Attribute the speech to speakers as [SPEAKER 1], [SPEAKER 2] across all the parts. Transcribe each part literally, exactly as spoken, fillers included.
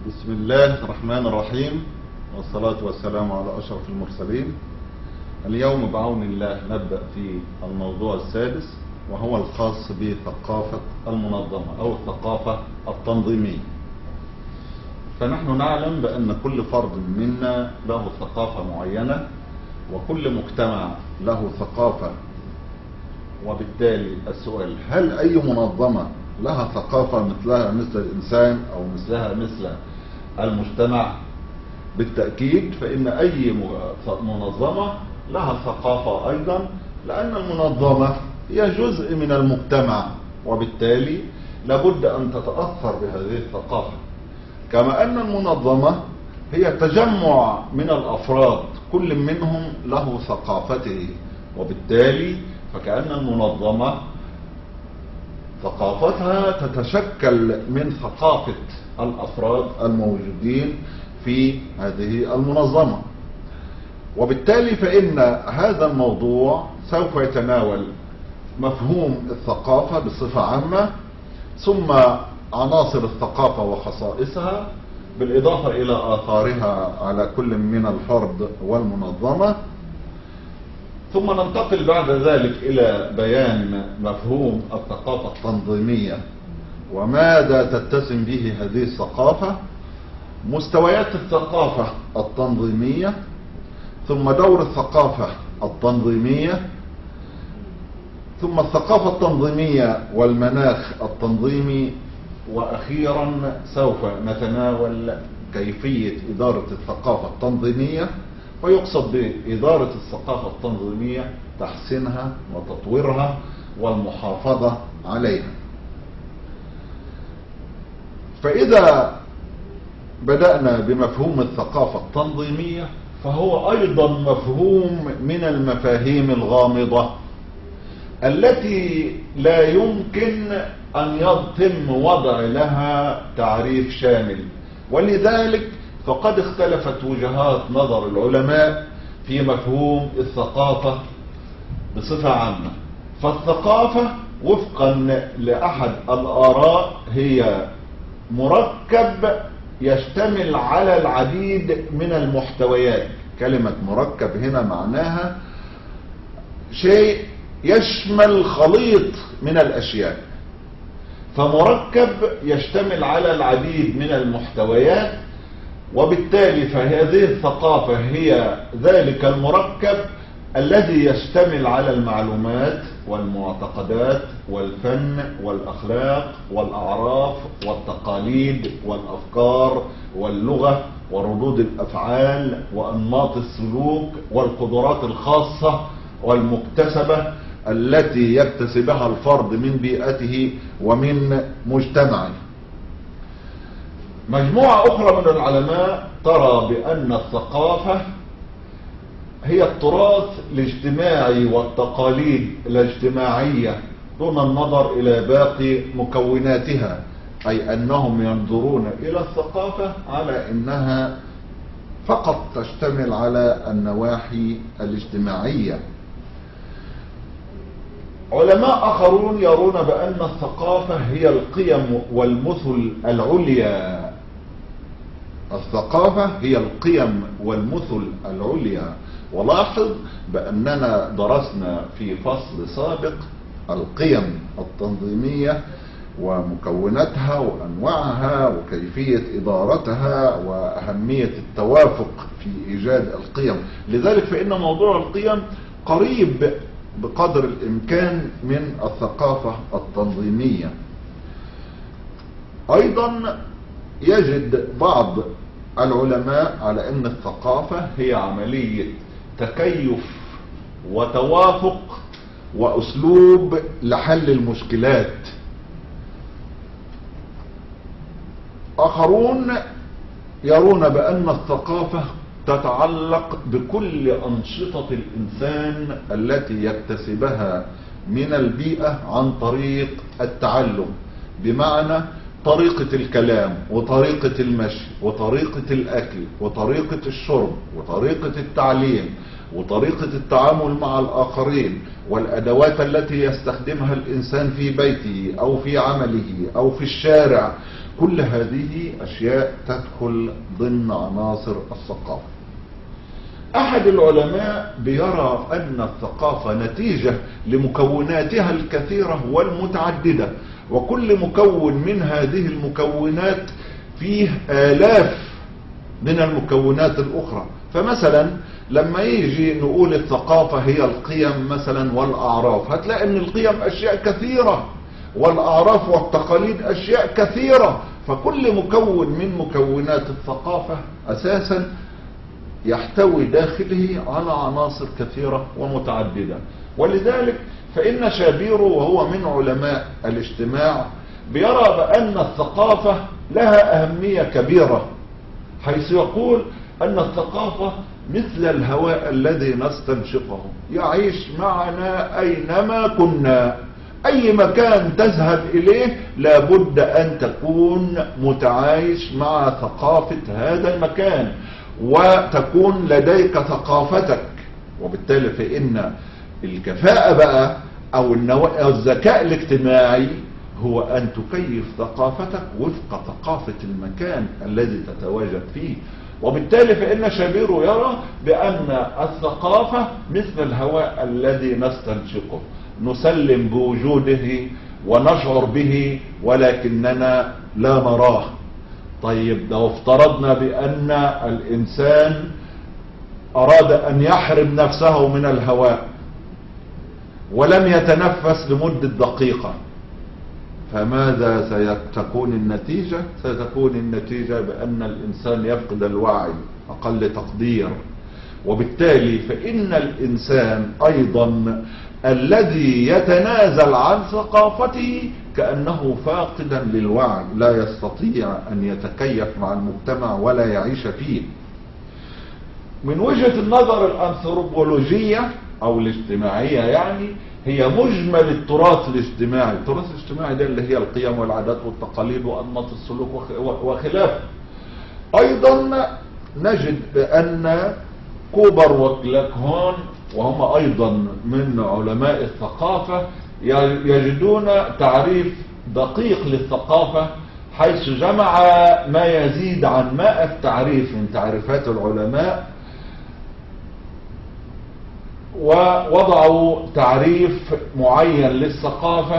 [SPEAKER 1] بسم الله الرحمن الرحيم، والصلاة والسلام على أشرف المرسلين. اليوم بعون الله نبدأ في الموضوع السادس، وهو الخاص بثقافة المنظمة أو الثقافة التنظيمية. فنحن نعلم بأن كل فرد منا له ثقافة معينة، وكل مجتمع له ثقافة. وبالتالي السؤال: هل أي منظمة لها ثقافة مثلها مثل الإنسان أو مثلها مثل المجتمع؟ بالتأكيد، فإن أي منظمة لها ثقافة أيضا، لأن المنظمة هي جزء من المجتمع، وبالتالي لابد أن تتأثر بهذه الثقافة. كما أن المنظمة هي تجمع من الأفراد، كل منهم له ثقافته، وبالتالي فكأن المنظمة ثقافتها تتشكل من ثقافة الأفراد الموجودين في هذه المنظمة. وبالتالي فإن هذا الموضوع سوف يتناول مفهوم الثقافة بصفة عامة، ثم عناصر الثقافة وخصائصها، بالإضافة إلى آثارها على كل من الفرد والمنظمة، ثم ننتقل بعد ذلك إلى بيان مفهوم الثقافة التنظيمية وماذا تتسم به هذه الثقافة، مستويات الثقافة التنظيمية، ثم دور الثقافة التنظيمية، ثم الثقافة التنظيمية والمناخ التنظيمي، وأخيرا سوف نتناول كيفية إدارة الثقافة التنظيمية. ويقصد بإدارة الثقافة التنظيمية تحسينها وتطويرها والمحافظة عليها. فإذا بدأنا بمفهوم الثقافة التنظيمية، فهو أيضا مفهوم من المفاهيم الغامضة التي لا يمكن أن يتم وضع لها تعريف شامل، ولذلك فقد اختلفت وجهات نظر العلماء في مفهوم الثقافة بصفة عامة. فالثقافة وفقا لأحد الآراء هي مركب يشتمل على العديد من المحتويات. كلمة مركب هنا معناها شيء يشمل خليط من الأشياء، فمركب يشتمل على العديد من المحتويات، وبالتالي فهذه الثقافة هي ذلك المركب الذي يشتمل على المعلومات والمعتقدات والفن والأخلاق والأعراف والتقاليد والأفكار واللغة وردود الأفعال وأنماط السلوك والقدرات الخاصة والمكتسبة التي يكتسبها الفرد من بيئته ومن مجتمعه. مجموعة أخرى من العلماء ترى بأن الثقافة هي التراث الاجتماعي والتقاليد الاجتماعية دون النظر إلى باقي مكوناتها، أي أنهم ينظرون إلى الثقافة على أنها فقط تشتمل على النواحي الاجتماعية. علماء آخرون يرون بأن الثقافة هي القيم والمثل العليا. الثقافة هي القيم والمثل العليا. ولاحظ بأننا درسنا في فصل سابق القيم التنظيمية ومكوناتها وأنواعها وكيفية إدارتها وأهمية التوافق في إيجاد القيم. لذلك فإن موضوع القيم قريب بقدر الإمكان من الثقافة التنظيمية. أيضا يجد بعض العلماء على أن الثقافة هي عملية تكيف وتوافق وأسلوب لحل المشكلات. آخرون يرون بأن الثقافة تتعلق بكل أنشطة الإنسان التي يكتسبها من البيئة عن طريق التعلم، بمعنى طريقة الكلام وطريقة المشي وطريقة الأكل وطريقة الشرب وطريقة التعليم وطريقة التعامل مع الآخرين والأدوات التي يستخدمها الإنسان في بيته أو في عمله أو في الشارع. كل هذه أشياء تدخل ضمن عناصر الثقافة. أحد العلماء بيرى أن الثقافة نتيجة لمكوناتها الكثيرة والمتعددة، وكل مكون من هذه المكونات فيه آلاف من المكونات الأخرى. فمثلا لما يجي نقول الثقافة هي القيم مثلا والأعراف، هتلاقي أن القيم أشياء كثيرة والأعراف والتقاليد أشياء كثيرة. فكل مكون من مكونات الثقافة أساسا يحتوي داخله على عناصر كثيرة ومتعددة. ولذلك فإن شابيرو وهو من علماء الاجتماع بيرى بأن الثقافة لها أهمية كبيرة، حيث يقول أن الثقافة مثل الهواء الذي نستنشقه يعيش معنا أينما كنا. أي مكان تذهب إليه لابد أن تكون متعايش مع ثقافة هذا المكان، وتكون لديك ثقافتك. وبالتالي فإن الكفاءة بقى أو الذكاء الاجتماعي هو أن تكيف ثقافتك وفق ثقافة المكان الذي تتواجد فيه. وبالتالي فإن شابيرو يرى بأن الثقافة مثل الهواء الذي نستنشقه، نسلم بوجوده ونشعر به ولكننا لا نراه. طيب لو افترضنا بأن الإنسان أراد أن يحرم نفسه من الهواء ولم يتنفس لمدة دقيقة، فماذا ستكون النتيجة؟ ستكون النتيجة بأن الإنسان يفقد الوعي أقل تقدير. وبالتالي فإن الإنسان أيضا الذي يتنازل عن ثقافته كأنه فاقدا للوعي، لا يستطيع أن يتكيف مع المجتمع ولا يعيش فيه. من وجهة النظر الأنثروبولوجية أو الاجتماعية يعني هي مجمل التراث الاجتماعي. التراث الاجتماعي ده اللي هي القيم والعادات والتقاليد وأنماط السلوك وخلافه. أيضا نجد بأن كوبر وكلاكهون وهم أيضا من علماء الثقافة يجدون تعريف دقيق للثقافة، حيث جمع ما يزيد عن مائة تعريف من تعريفات العلماء، ووضعوا تعريف معين للثقافة.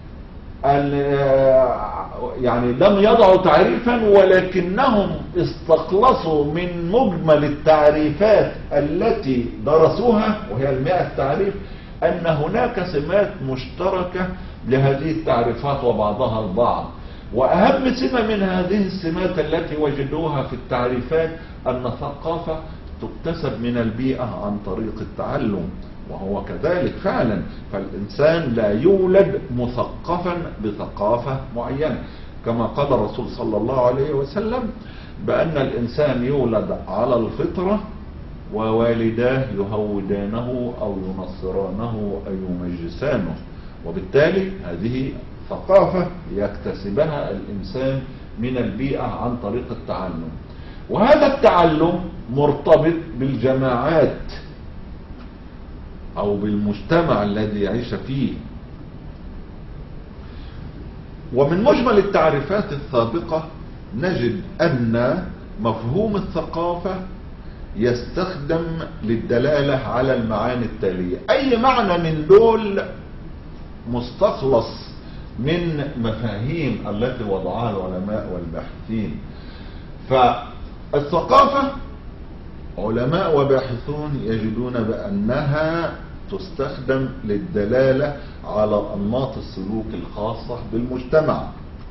[SPEAKER 1] يعني لم يضعوا تعريفا ولكنهم استخلصوا من مجمل التعريفات التي درسوها وهي المائة تعريف أن هناك سمات مشتركة لهذه التعريفات وبعضها البعض. وأهم سمة من هذه السمات التي وجدوها في التعريفات أن الثقافة تكتسب من البيئة عن طريق التعلم، وهو كذلك فعلا. فالإنسان لا يولد مثقفا بثقافة معينة، كما قال الرسول صلى الله عليه وسلم بأن الإنسان يولد على الفطرة ووالداه يهودانه أو ينصرانه أو يمجسانه. وبالتالي هذه ثقافة يكتسبها الإنسان من البيئة عن طريق التعلم. وهذا التعلم مرتبط بالجماعات أو بالمجتمع الذي يعيش فيه. ومن مجمل التعريفات السابقة نجد أن مفهوم الثقافة يستخدم للدلالة على المعاني التالية. أي معنى من دول مستخلص من مفاهيم التي وضعها العلماء والباحثين. فالثقافة علماء وباحثون يجدون بأنها تستخدم للدلالة على أنماط السلوك الخاصة بالمجتمع.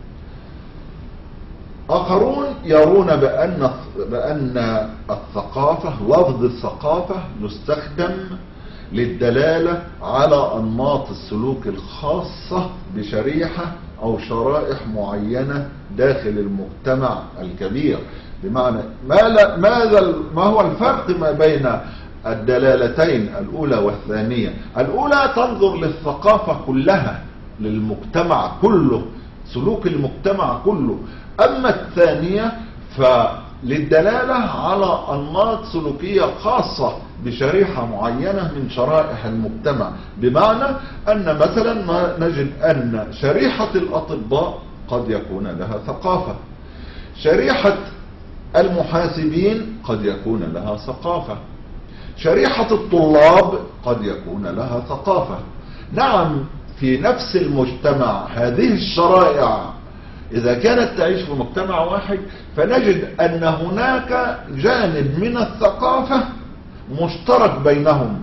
[SPEAKER 1] آخرون يرون بأن بأن الثقافة، لفظ الثقافة يستخدم للدلالة على أنماط السلوك الخاصة بشريحة أو شرائح معينة داخل المجتمع الكبير. بمعنى ماذا ما هو الفرق ما بين الدلالتين الأولى والثانية؟ الأولى تنظر للثقافة كلها، للمجتمع كله، سلوك المجتمع كله. أما الثانية فللدلالة على أنماط سلوكية خاصة بشريحة معينة من شرائح المجتمع. بمعنى أن مثلا نجد أن شريحة الأطباء قد يكون لها ثقافة. شريحة المحاسبين قد يكون لها ثقافة. شريحة الطلاب قد يكون لها ثقافة. نعم، في نفس المجتمع هذه الشرائع إذا كانت تعيش في مجتمع واحد فنجد أن هناك جانب من الثقافة مشترك بينهم،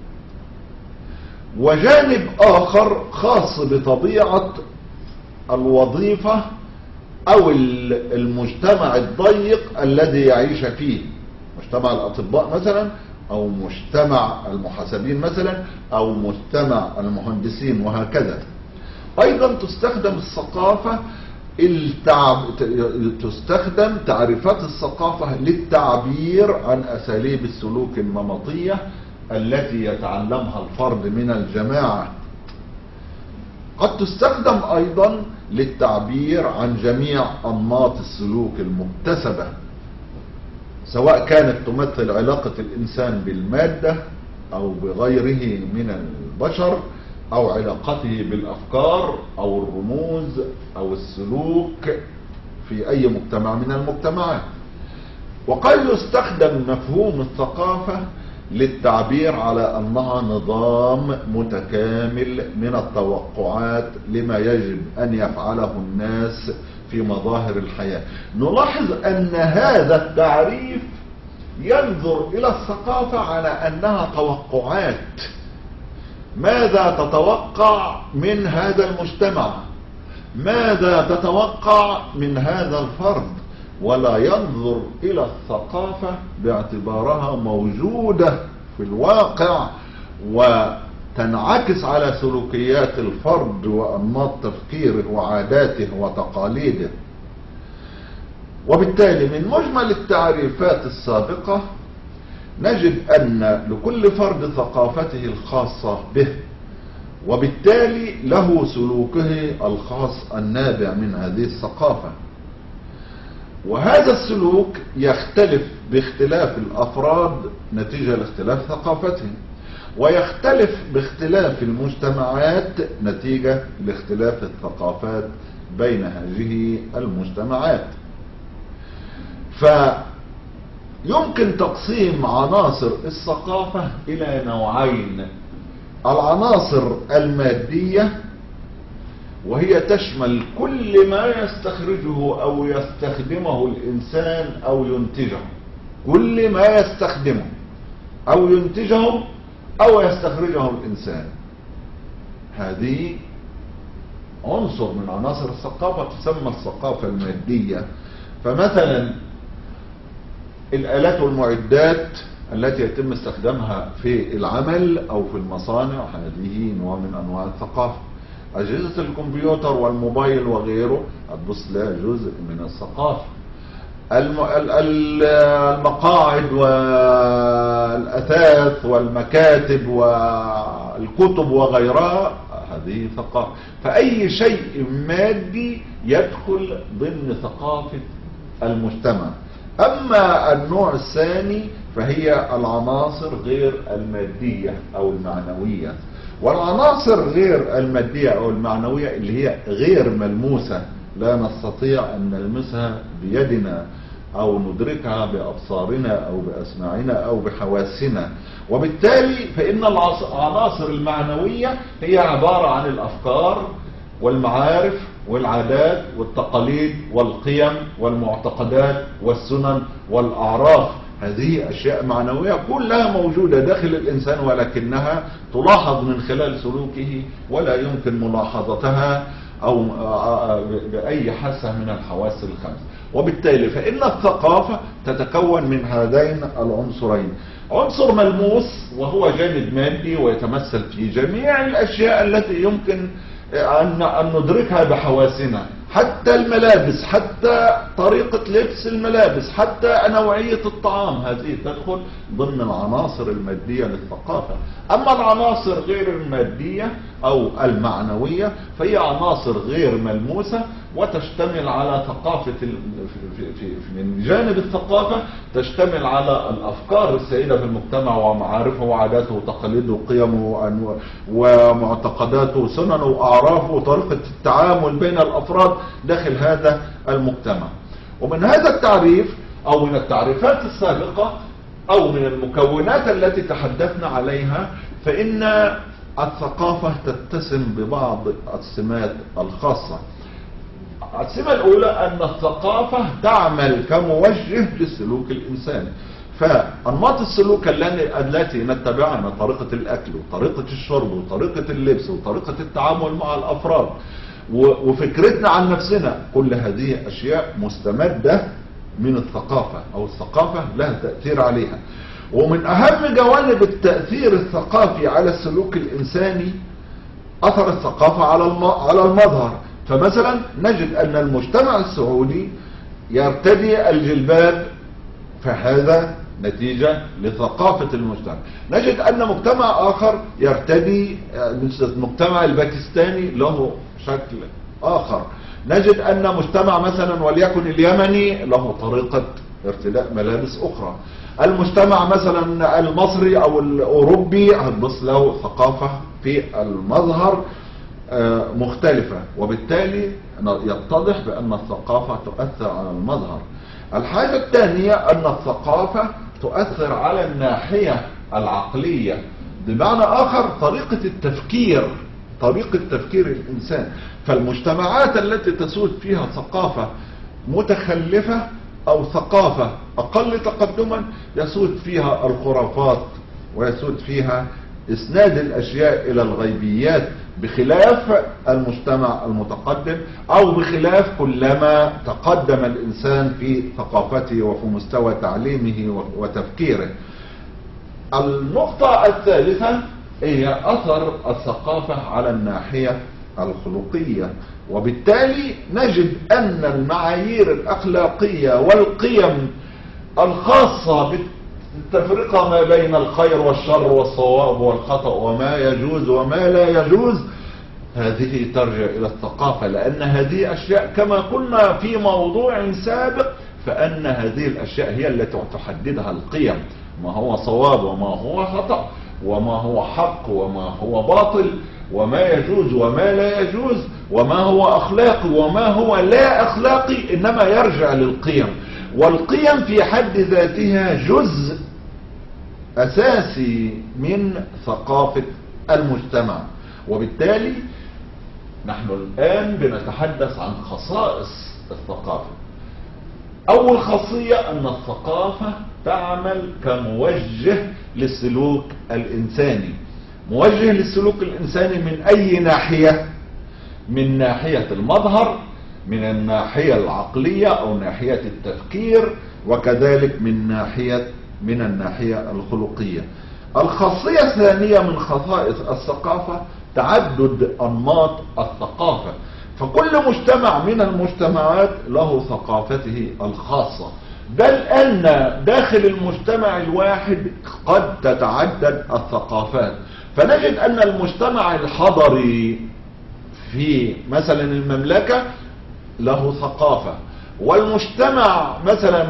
[SPEAKER 1] وجانب آخر خاص بطبيعة الوظيفة أو المجتمع الضيق الذي يعيش فيه، مجتمع الأطباء مثلا، أو مجتمع المحاسبين مثلا، أو مجتمع المهندسين، وهكذا. أيضا تستخدم الثقافة التعب... تستخدم تعريفات الثقافة للتعبير عن أساليب السلوك النمطية التي يتعلمها الفرد من الجماعة. قد تستخدم أيضا للتعبير عن جميع أنماط السلوك المكتسبة، سواء كانت تمثل علاقة الإنسان بالمادة أو بغيره من البشر، أو علاقته بالأفكار أو الرموز أو السلوك في أي مجتمع من المجتمعات. وقد يستخدم مفهوم الثقافة للتعبير على أنها نظام متكامل من التوقعات لما يجب أن يفعله الناس في مظاهر الحياة. نلاحظ أن هذا التعريف ينظر إلى الثقافة على أنها توقعات، ماذا تتوقع من هذا المجتمع، ماذا تتوقع من هذا الفرد، ولا ينظر إلى الثقافة باعتبارها موجودة في الواقع وتنعكس على سلوكيات الفرد وأنماط تفكيره وعاداته وتقاليده. وبالتالي من مجمل التعريفات السابقة نجد أن لكل فرد ثقافته الخاصة به، وبالتالي له سلوكه الخاص النابع من هذه الثقافة. وهذا السلوك يختلف باختلاف الأفراد نتيجة لاختلاف ثقافتهم، ويختلف باختلاف المجتمعات نتيجة لاختلاف الثقافات بين هذه المجتمعات. فيمكن تقسيم عناصر الثقافة إلى نوعين: العناصر المادية، وهي تشمل كل ما يستخرجه أو يستخدمه الإنسان أو ينتجه، كل ما يستخدمه أو ينتجه أو يستخرجه الإنسان، هذه عنصر من عناصر الثقافة تسمى الثقافة المادية. فمثلا الآلات والمعدات التي يتم استخدامها في العمل أو في المصانع، هذه نوع من أنواع الثقافة. أجهزة الكمبيوتر والموبايل وغيره هتبص لها جزء من الثقافة. المقاعد والأثاث والمكاتب والكتب وغيرها هذه ثقافة. فأي شيء مادي يدخل ضمن ثقافة المجتمع. أما النوع الثاني فهي العناصر غير المادية أو المعنوية. والعناصر غير المادية أو المعنوية اللي هي غير ملموسة، لا نستطيع أن نلمسها بيدنا أو ندركها بأبصارنا أو بأسماعنا أو بحواسنا. وبالتالي فإن العناصر المعنوية هي عبارة عن الأفكار والمعارف والعادات والتقاليد والقيم والمعتقدات والسنن والأعراف. هذه أشياء معنوية كلها موجودة داخل الإنسان، ولكنها تلاحظ من خلال سلوكه ولا يمكن ملاحظتها أو بأي حاسة من الحواس الخمس. وبالتالي فإن الثقافة تتكون من هذين العنصرين: عنصر ملموس وهو جانب مادي ويتمثل في جميع الأشياء التي يمكن أن ندركها بحواسنا، حتى الملابس، حتى طريقة لبس الملابس، حتى نوعية الطعام، هذه تدخل ضمن العناصر المادية للثقافة. أما العناصر غير المادية أو المعنوية فهي عناصر غير ملموسة وتشتمل على ثقافة في في في من جانب الثقافة تشتمل على الأفكار السائدة في المجتمع ومعارفه وعاداته وتقاليده وقيمه ومعتقداته وسننه وأعرافه وطريقة التعامل بين الأفراد. داخل هذا المجتمع. ومن هذا التعريف أو من التعريفات السابقة أو من المكونات التي تحدثنا عليها، فإن الثقافة تتسم ببعض السمات الخاصة. السمة الأولى أن الثقافة تعمل كموجه لسلوك الإنسان. فأنماط السلوك التي نتبعها، طريقة الأكل وطريقة الشرب وطريقة اللبس وطريقة التعامل مع الأفراد وفكرتنا عن نفسنا، كل هذه أشياء مستمدة من الثقافة، أو الثقافة لها تأثير عليها. ومن أهم جوانب التأثير الثقافي على السلوك الإنساني أثر الثقافة على المظهر. فمثلا نجد أن المجتمع السعودي يرتدي الجلباب، فهذا نتيجة لثقافة المجتمع. نجد أن مجتمع آخر يرتدي، المجتمع الباكستاني له شكل آخر. نجد أن مجتمع مثلا وليكن اليمني له طريقة ارتداء ملابس أخرى. المجتمع مثلا المصري أو الأوروبي هتبص له ثقافة في المظهر مختلفة، وبالتالي يتضح بأن الثقافة تؤثر على المظهر. الحاجة الثانية أن الثقافة تؤثر على الناحية العقلية، بمعنى آخر طريقة التفكير، طريقة تفكير الإنسان. فالمجتمعات التي تسود فيها ثقافة متخلفة أو ثقافة أقل تقدما يسود فيها الخرافات ويسود فيها إسناد الأشياء إلى الغيبيات، بخلاف المجتمع المتقدم أو بخلاف كلما تقدم الإنسان في ثقافته وفي مستوى تعليمه وتفكيره. النقطة الثالثة هي أثر الثقافة على الناحية الخلقية، وبالتالي نجد أن المعايير الأخلاقية والقيم الخاصة بالتفرقة ما بين الخير والشر والصواب والخطأ وما يجوز وما لا يجوز، هذه ترجع إلى الثقافة، لأن هذه أشياء كما قلنا في موضوع سابق، فأن هذه الأشياء هي التي تحددها القيم، ما هو صواب وما هو خطأ وما هو حق وما هو باطل وما يجوز وما لا يجوز وما هو أخلاقي وما هو لا أخلاقي، إنما يرجع للقيم. والقيم في حد ذاتها جزء أساسي من ثقافة المجتمع. وبالتالي نحن الآن بنتحدث عن خصائص الثقافة. أول خاصية أن الثقافة تعمل كموجه للسلوك الإنساني. موجه للسلوك الإنساني من أي ناحية؟ من ناحية المظهر، من الناحية العقلية أو ناحية التفكير، وكذلك من ناحية من الناحية الخلقية. الخاصية الثانية من خصائص الثقافة تعدد أنماط الثقافة. فكل مجتمع من المجتمعات له ثقافته الخاصة، بل أن داخل المجتمع الواحد قد تتعدد الثقافات. فنجد أن المجتمع الحضري في مثلا المملكة له ثقافة، والمجتمع مثلا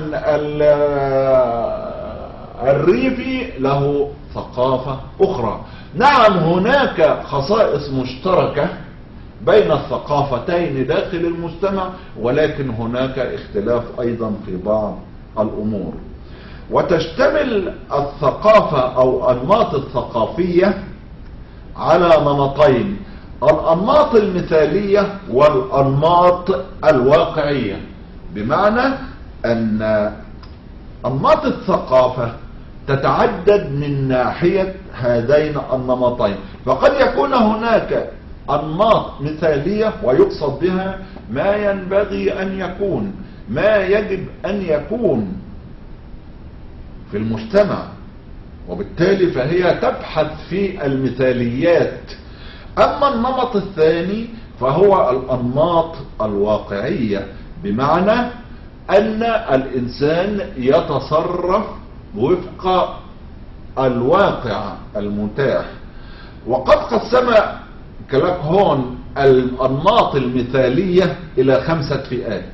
[SPEAKER 1] الريفي له ثقافة أخرى. نعم هناك خصائص مشتركة بين الثقافتين داخل المجتمع، ولكن هناك اختلاف أيضا في بعض الأمور. وتشتمل الثقافة أو أنماط الثقافية على نمطين: الأنماط المثالية والأنماط الواقعية. بمعنى أن أنماط الثقافة تتعدد من ناحية هذين النمطين، فقد يكون هناك أنماط مثالية ويقصد بها ما ينبغي أن يكون، ما يجب أن يكون في المجتمع، وبالتالي فهي تبحث في المثاليات. أما النمط الثاني فهو الأنماط الواقعية، بمعنى أن الإنسان يتصرف وفق الواقع المتاح. وقد قسم كلاك هون الأنماط المثالية إلى خمسة فئات.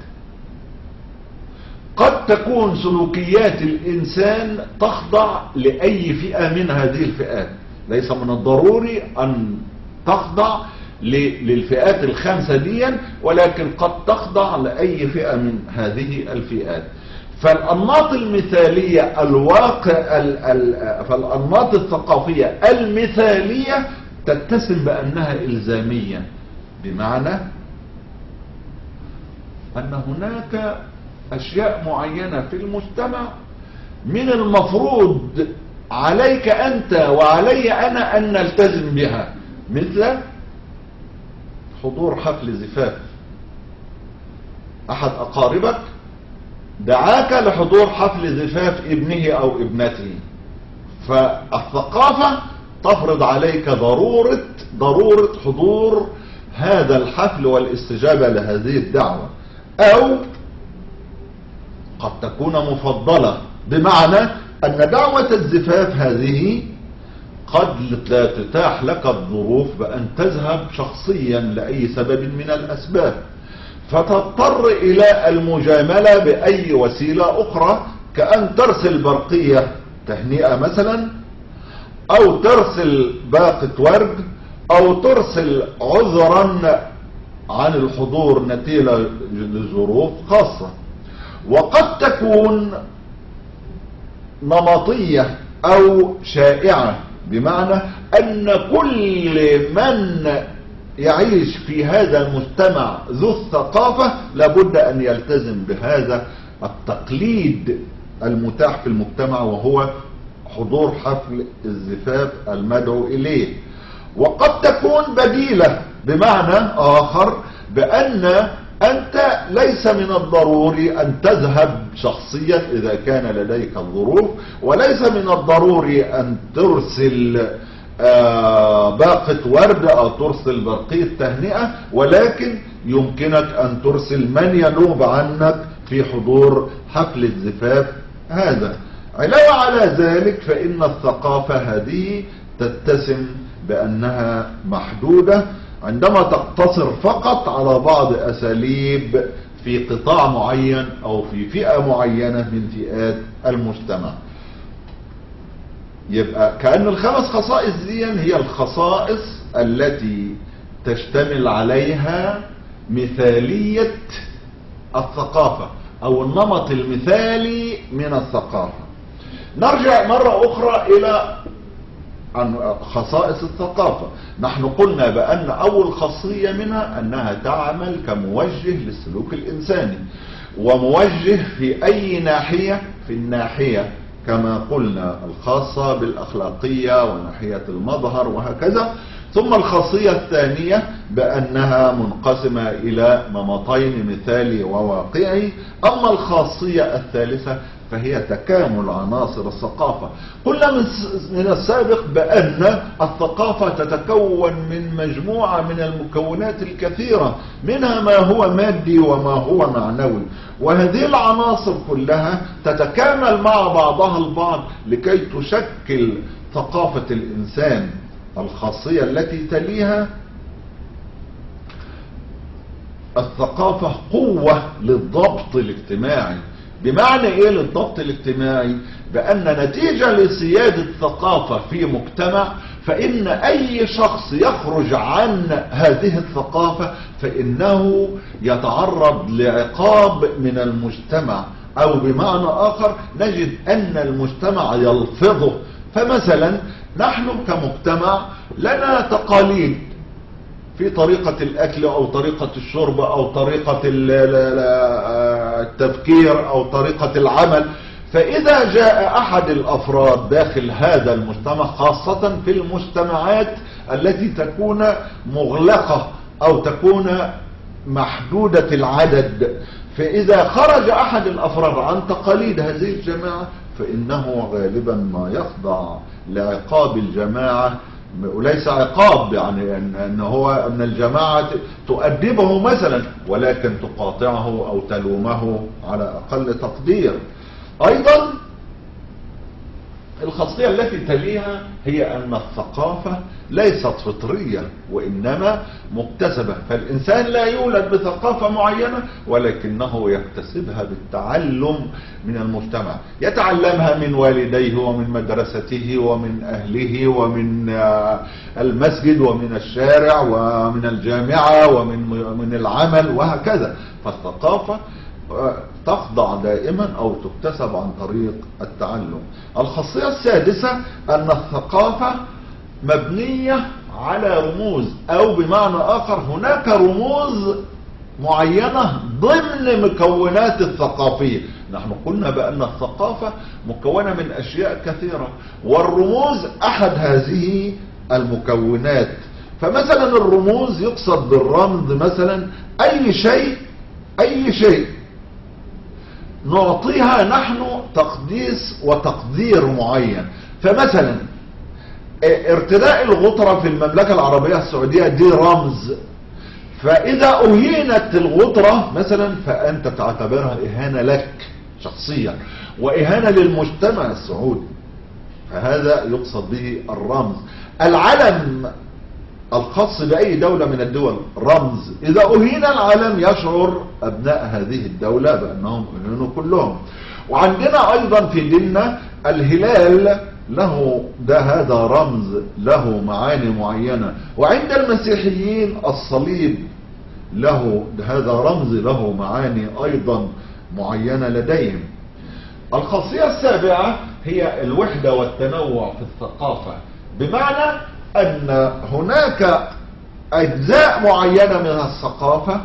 [SPEAKER 1] قد تكون سلوكيات الإنسان تخضع لأي فئة من هذه الفئات، ليس من الضروري أن تخضع للفئات الخمسة دي، ولكن قد تخضع لأي فئة من هذه الفئات. فالأنماط المثالية الواقع ال ال فالأنماط الثقافية المثالية تتسم بأنها إلزامية، بمعنى أن هناك أشياء معينة في المجتمع من المفروض عليك أنت وعلي أنا أن نلتزم بها، مثل حضور حفل زفاف أحد أقاربك، دعاك لحضور حفل زفاف ابنه أو ابنته، فالثقافة تفرض عليك ضرورة ضرورة حضور هذا الحفل والاستجابة لهذه الدعوة، أو قد تكون مفضلة، بمعنى أن دعوة الزفاف هذه قد لا تتاح لك الظروف بأن تذهب شخصيا لأي سبب من الأسباب، فتضطر إلى المجاملة بأي وسيلة أخرى، كأن ترسل برقية تهنئة مثلا، أو ترسل باقة ورد، أو ترسل عذرا عن الحضور نتيجة لظروف خاصة. وقد تكون نمطية أو شائعة، بمعنى أن كل من يعيش في هذا المجتمع ذو الثقافة لابد أن يلتزم بهذا التقليد المتاح في المجتمع، وهو حضور حفل الزفاف المدعو إليه. وقد تكون بديلة، بمعنى آخر بأن أنت ليس من الضروري أن تذهب شخصيا إذا كان لديك الظروف، وليس من الضروري أن ترسل آه باقة ورد أو ترسل برقية تهنئة، ولكن يمكنك أن ترسل من ينوب عنك في حضور حفل الزفاف هذا. علاوة على ذلك فإن الثقافة هذه تتسم بأنها محدودة عندما تقتصر فقط على بعض أساليب في قطاع معين أو في فئة معينة من فئات المجتمع. يبقى كأن الخمس خصائص دي هي الخصائص التي تشتمل عليها مثالية الثقافة أو النمط المثالي من الثقافة. نرجع مرة أخرى إلى عن خصائص الثقافة. نحن قلنا بأن أول خاصية منها أنها تعمل كموجه للسلوك الإنساني، وموجه في أي ناحية، في الناحية كما قلنا الخاصة بالأخلاقية وناحية المظهر وهكذا. ثم الخاصية الثانية بأنها منقسمة إلى نمطين مثالي وواقعي. أما الخاصية الثالثة فهي تكامل عناصر الثقافة. قلنا من السابق بأن الثقافة تتكون من مجموعة من المكونات الكثيرة، منها ما هو مادي وما هو معنوي، وهذه العناصر كلها تتكامل مع بعضها البعض لكي تشكل ثقافة الإنسان. الخاصية التي تليها الثقافة قوة للضبط الاجتماعي. بمعنى ايه للضبط الاجتماعي؟ بأن نتيجة لسيادة الثقافة في مجتمع فإن أي شخص يخرج عن هذه الثقافة فإنه يتعرض لعقاب من المجتمع، أو بمعنى آخر نجد أن المجتمع يلفظه. فمثلا نحن كمجتمع لنا تقاليد في طريقة الأكل أو طريقة الشرب أو طريقة التفكير أو طريقة العمل. فإذا جاء أحد الأفراد داخل هذا المجتمع، خاصة في المجتمعات التي تكون مغلقة أو تكون محدودة العدد، فإذا خرج أحد الأفراد عن تقاليد هذه الجماعة فإنه غالبا ما يخضع لعقاب الجماعة، وليس عقاب يعني ان هو ان الجماعة تؤدبه مثلا، ولكن تقاطعه او تلومه على اقل تقدير. ايضا الخاصية التي تليها هي أن الثقافة ليست فطرية وإنما مكتسبة، فالإنسان لا يولد بثقافة معينة ولكنه يكتسبها بالتعلم من المجتمع، يتعلمها من والديه ومن مدرسته ومن أهله ومن المسجد ومن الشارع ومن الجامعة ومن من العمل وهكذا. فالثقافة تخضع دائما او تكتسب عن طريق التعلم. الخاصية السادسة ان الثقافة مبنية على رموز، او بمعنى اخر هناك رموز معينة ضمن مكونات الثقافية. نحن قلنا بان الثقافة مكونة من اشياء كثيرة والرموز احد هذه المكونات. فمثلا الرموز يقصد بالرمز مثلا اي شيء اي شيء نعطيها نحن تقديس وتقدير معين. فمثلا ارتداء الغطرة في المملكة العربية السعودية دي رمز، فإذا أهينت الغطرة مثلا فأنت تعتبرها إهانة لك شخصيا وإهانة للمجتمع السعودي، فهذا يقصد به الرمز. العلم الخاص بأي دولة من الدول رمز، إذا أهين العلم يشعر أبناء هذه الدولة بأنهم أهينوا كلهم. وعندنا أيضا في ديننا الهلال له ده هذا رمز له معاني معينة، وعند المسيحيين الصليب له هذا رمز له معاني أيضا معينة لديهم. الخاصية السابعة هي الوحدة والتنوع في الثقافة، بمعنى أن هناك أجزاء معينة من الثقافة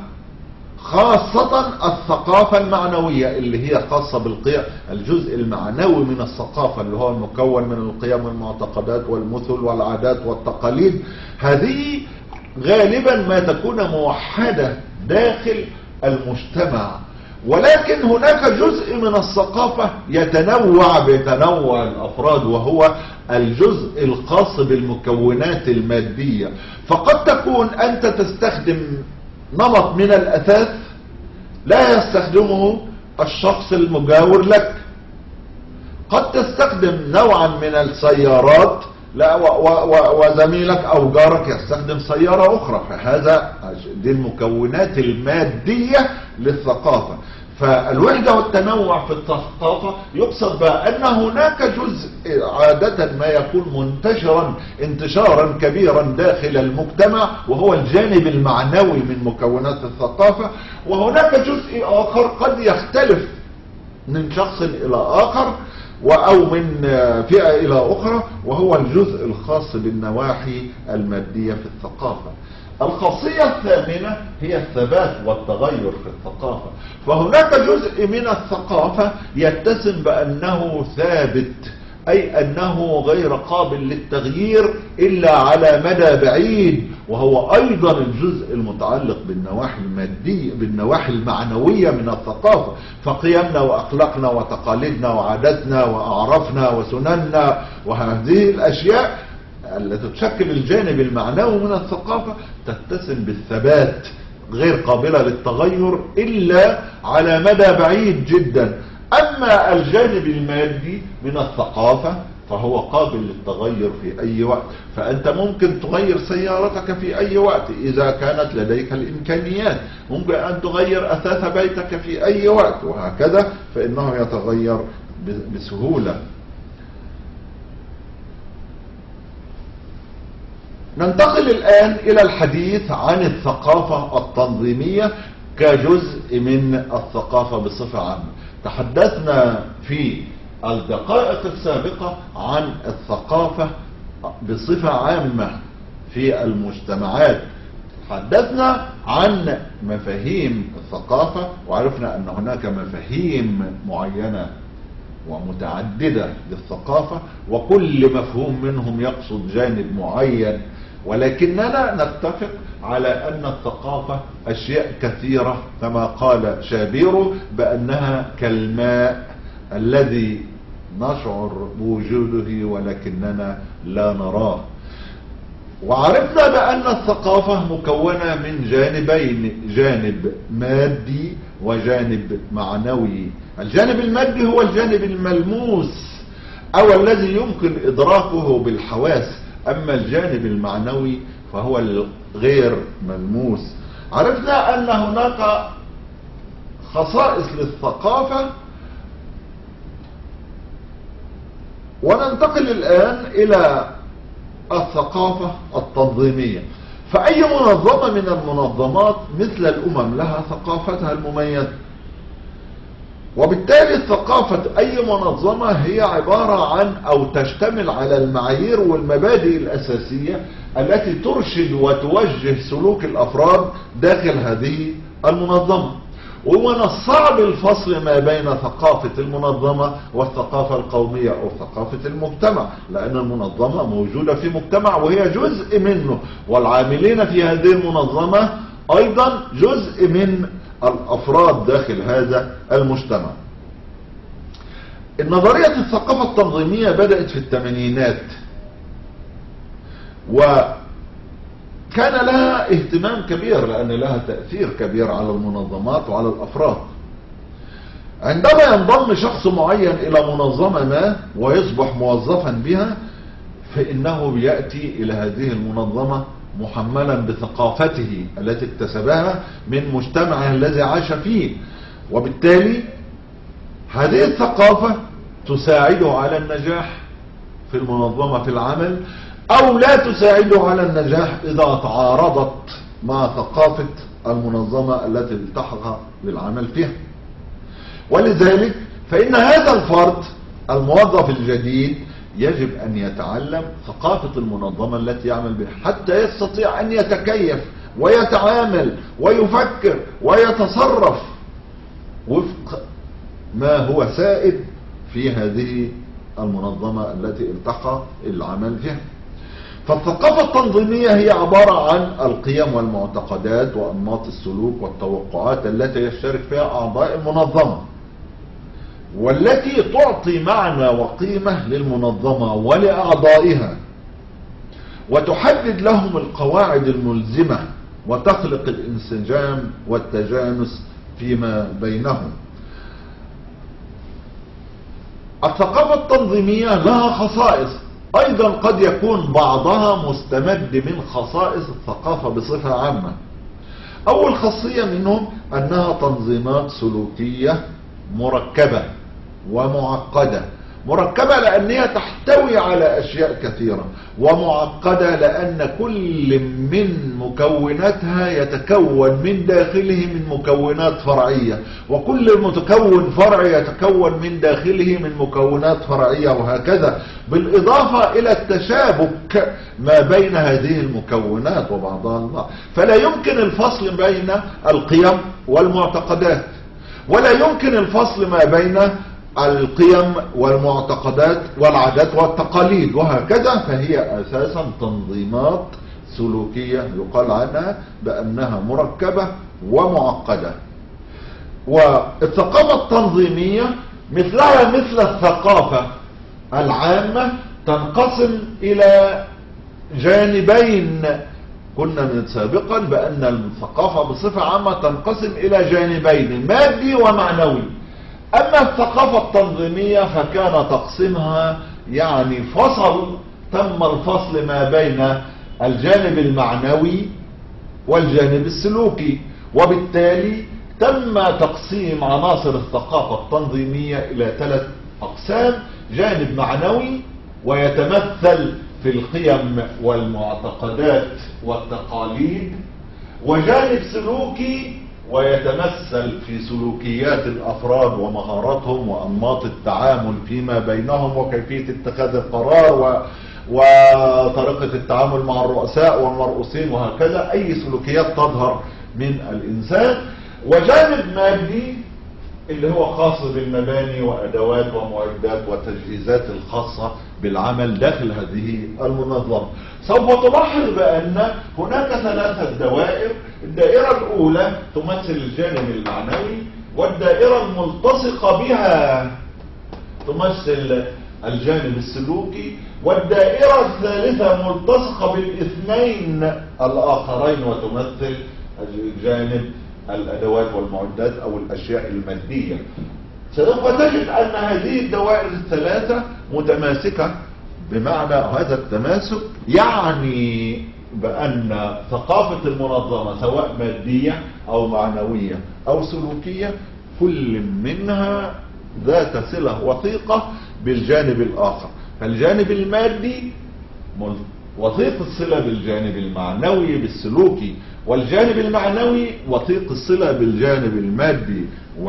[SPEAKER 1] خاصة الثقافة المعنوية اللي هي خاصة بالقيم، الجزء المعنوي من الثقافة اللي هو المكون من القيم والمعتقدات والمثل والعادات والتقاليد، هذه غالبا ما تكون موحدة داخل المجتمع. ولكن هناك جزء من الثقافة يتنوع بتنوع الأفراد وهو الجزء الخاص بالمكونات المادية. فقد تكون أنت تستخدم نمط من الأثاث لا يستخدمه الشخص المجاور لك، قد تستخدم نوعا من السيارات لا وزميلك أو جارك يستخدم سيارة أخرى، فهذا دي المكونات المادية للثقافة. فالوحدة والتنوع في الثقافة يقصد بأن هناك جزء عادة ما يكون منتشرا انتشارا كبيرا داخل المجتمع وهو الجانب المعنوي من مكونات الثقافة، وهناك جزء آخر قد يختلف من شخص إلى آخر أو من فئة إلى أخرى وهو الجزء الخاص بالنواحي المادية في الثقافة. الخاصية الثامنة هي الثبات والتغير في الثقافة، فهناك جزء من الثقافة يتسم بأنه ثابت، أي أنه غير قابل للتغيير إلا على مدى بعيد، وهو أيضا الجزء المتعلق بالنواحي المادية بالنواحي المعنوية من الثقافة، فقيمنا وأخلاقنا وتقاليدنا وعاداتنا وأعرافنا وسنننا وهذه الأشياء التي تشكل الجانب المعنوي من الثقافة تتسم بالثبات، غير قابلة للتغير إلا على مدى بعيد جدا. أما الجانب المادي من الثقافة فهو قابل للتغير في أي وقت، فأنت ممكن تغير سيارتك في أي وقت إذا كانت لديك الإمكانيات، ممكن أن تغير أثاث بيتك في أي وقت، وهكذا فإنه يتغير بسهولة. ننتقل الآن إلى الحديث عن الثقافة التنظيمية كجزء من الثقافة بصفة عامة. تحدثنا في الدقائق السابقة عن الثقافة بصفة عامة في المجتمعات، تحدثنا عن مفاهيم الثقافة وعرفنا أن هناك مفاهيم معينة ومتعددة للثقافة وكل مفهوم منهم يقصد جانب معين، ولكننا نتفق على أن الثقافة أشياء كثيرة كما قال شابيرو بأنها كالماء الذي نشعر بوجوده ولكننا لا نراه. وعرفنا بأن الثقافة مكونة من جانبين، جانب مادي وجانب معنوي. الجانب المادي هو الجانب الملموس او الذي يمكن ادراكه بالحواس. اما الجانب المعنوي فهو غير ملموس. عرفنا ان هناك خصائص للثقافة، وننتقل الآن إلى الثقافة التنظيمية. فأي منظمة من المنظمات مثل الأمم لها ثقافتها المميزة، وبالتالي ثقافة أي منظمة هي عبارة عن أو تشتمل على المعايير والمبادئ الأساسية التي ترشد وتوجه سلوك الأفراد داخل هذه المنظمة. ومن الصعب الفصل ما بين ثقافة المنظمة والثقافة القومية أو ثقافة المجتمع، لأن المنظمة موجودة في مجتمع وهي جزء منه، والعاملين في هذه المنظمة أيضا جزء من الأفراد داخل هذا المجتمع. النظرية الثقافة التنظيمية بدأت في الثمانينات، وكان لها اهتمام كبير لأن لها تأثير كبير على المنظمات وعلى الأفراد. عندما ينضم شخص معين إلى منظمة ما ويصبح موظفا بها، فإنه بيأتي إلى هذه المنظمة محملا بثقافته التي اكتسبها من مجتمعه الذي عاش فيه، وبالتالي هذه الثقافة تساعده على النجاح في المنظمة في العمل، أو لا تساعده على النجاح إذا تعارضت مع ثقافة المنظمة التي التحق بالعمل فيها. ولذلك فإن هذا الفرد الموظف الجديد يجب أن يتعلم ثقافة المنظمة التي يعمل بها حتى يستطيع أن يتكيف ويتعامل ويفكر ويتصرف وفق ما هو سائد في هذه المنظمة التي التحق العمل فيها. فالثقافة التنظيمية هي عبارة عن القيم والمعتقدات وأنماط السلوك والتوقعات التي يشترك فيها أعضاء المنظمة، والتي تعطي معنى وقيمة للمنظمة ولأعضائها، وتحدد لهم القواعد الملزمة، وتخلق الانسجام والتجانس فيما بينهم. الثقافة التنظيمية لها خصائص أيضا قد يكون بعضها مستمد من خصائص الثقافة بصفة عامة. أول خاصية منهم أنها تنظيمات سلوكية مركبة ومعقدة. مركبة لأنها تحتوي على أشياء كثيرة، ومعقدة لأن كل من مكوناتها يتكون من داخله من مكونات فرعية، وكل متكون فرعي يتكون من داخله من مكونات فرعية، وهكذا، بالإضافة إلى التشابك ما بين هذه المكونات وبعضها البعض. فلا يمكن الفصل بين القيم والمعتقدات، ولا يمكن الفصل ما بين القيم والمعتقدات والعادات والتقاليد، وهكذا. فهي أساسا تنظيمات سلوكية يقال عنها بأنها مركبة ومعقدة. والثقافة التنظيمية مثلها مثل الثقافة العامة تنقسم إلى جانبين. كنا من سابقا بأن الثقافة بصفة عامة تنقسم إلى جانبين، مادي ومعنوي. أما الثقافة التنظيمية فكان تقسيمها يعني فصل، تم الفصل ما بين الجانب المعنوي والجانب السلوكي، وبالتالي تم تقسيم عناصر الثقافة التنظيمية إلى ثلاث أقسام: جانب معنوي ويتمثل في القيم والمعتقدات والتقاليد، وجانب سلوكي ويتمثل في سلوكيات الأفراد ومهاراتهم وأنماط التعامل فيما بينهم وكيفية اتخاذ القرار و... وطريقة التعامل مع الرؤساء والمرؤوسين، وهكذا أي سلوكيات تظهر من الإنسان. وجانب مادي اللي هو خاص بالمباني وأدوات ومعدات وتجهيزات الخاصة بالعمل داخل هذه المنظمة. سوف تلاحظ بأن هناك ثلاثة دوائر. الدائرة الأولى تمثل الجانب المعنوي، والدائرة الملتصقة بها تمثل الجانب السلوكي، والدائرة الثالثة ملتصقة بالاثنين الآخرين وتمثل الجانب الأدوات والمعدات أو الأشياء المادية. سوف تجد أن هذه الدوائر الثلاثة متماسكة. بمعنى هذا التماسك يعني بأن ثقافة المنظمة سواء مادية أو معنوية أو سلوكية كل منها ذات صلة وثيقة بالجانب الآخر. فالجانب المادي وثيق الصلة بالجانب المعنوي بالسلوكي، والجانب المعنوي وثيق الصلة بالجانب المادي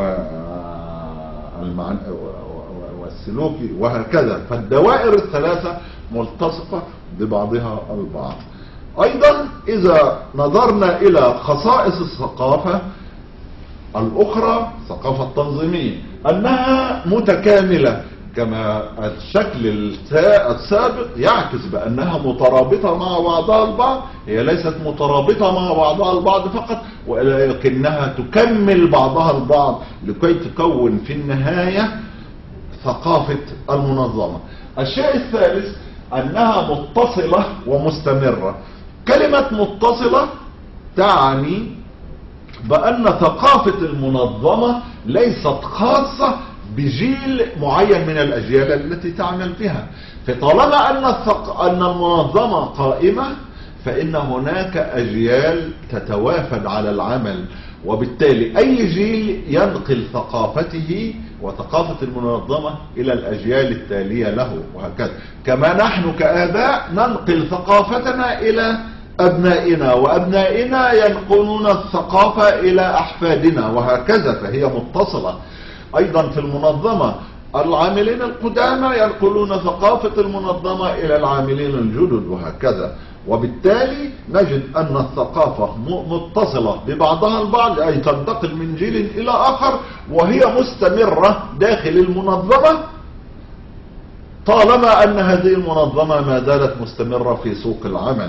[SPEAKER 1] والسلوكي وهكذا. فالدوائر الثلاثة ملتصقة ببعضها البعض. أيضا إذا نظرنا إلى خصائص الثقافة الأخرى، الثقافة التنظيمية، أنها متكاملة كما الشكل السابق يعكس بأنها مترابطة مع بعضها البعض. هي ليست مترابطة مع بعضها البعض فقط، ولكنها تكمل بعضها البعض لكي تكون في النهاية ثقافة المنظمة. الشيء الثالث أنها متصلة ومستمرة. كلمة متصلة تعني بأن ثقافة المنظمة ليست خاصة بجيل معين من الأجيال التي تعمل بها. فطالما أن أن المنظمة قائمة فإن هناك أجيال تتوافد على العمل، وبالتالي أي جيل ينقل ثقافته وثقافة المنظمة إلى الأجيال التالية له وهكذا. كما نحن كآباء ننقل ثقافتنا إلى أبنائنا، وأبنائنا ينقلون الثقافة إلى أحفادنا وهكذا. فهي متصلة. أيضا في المنظمة العاملين القدامى ينقلون ثقافة المنظمة إلى العاملين الجدد وهكذا. وبالتالي نجد أن الثقافة متصلة ببعضها البعض، أي تنتقل من جيل إلى آخر، وهي مستمرة داخل المنظمة طالما أن هذه المنظمة ما زالت مستمرة في سوق العمل.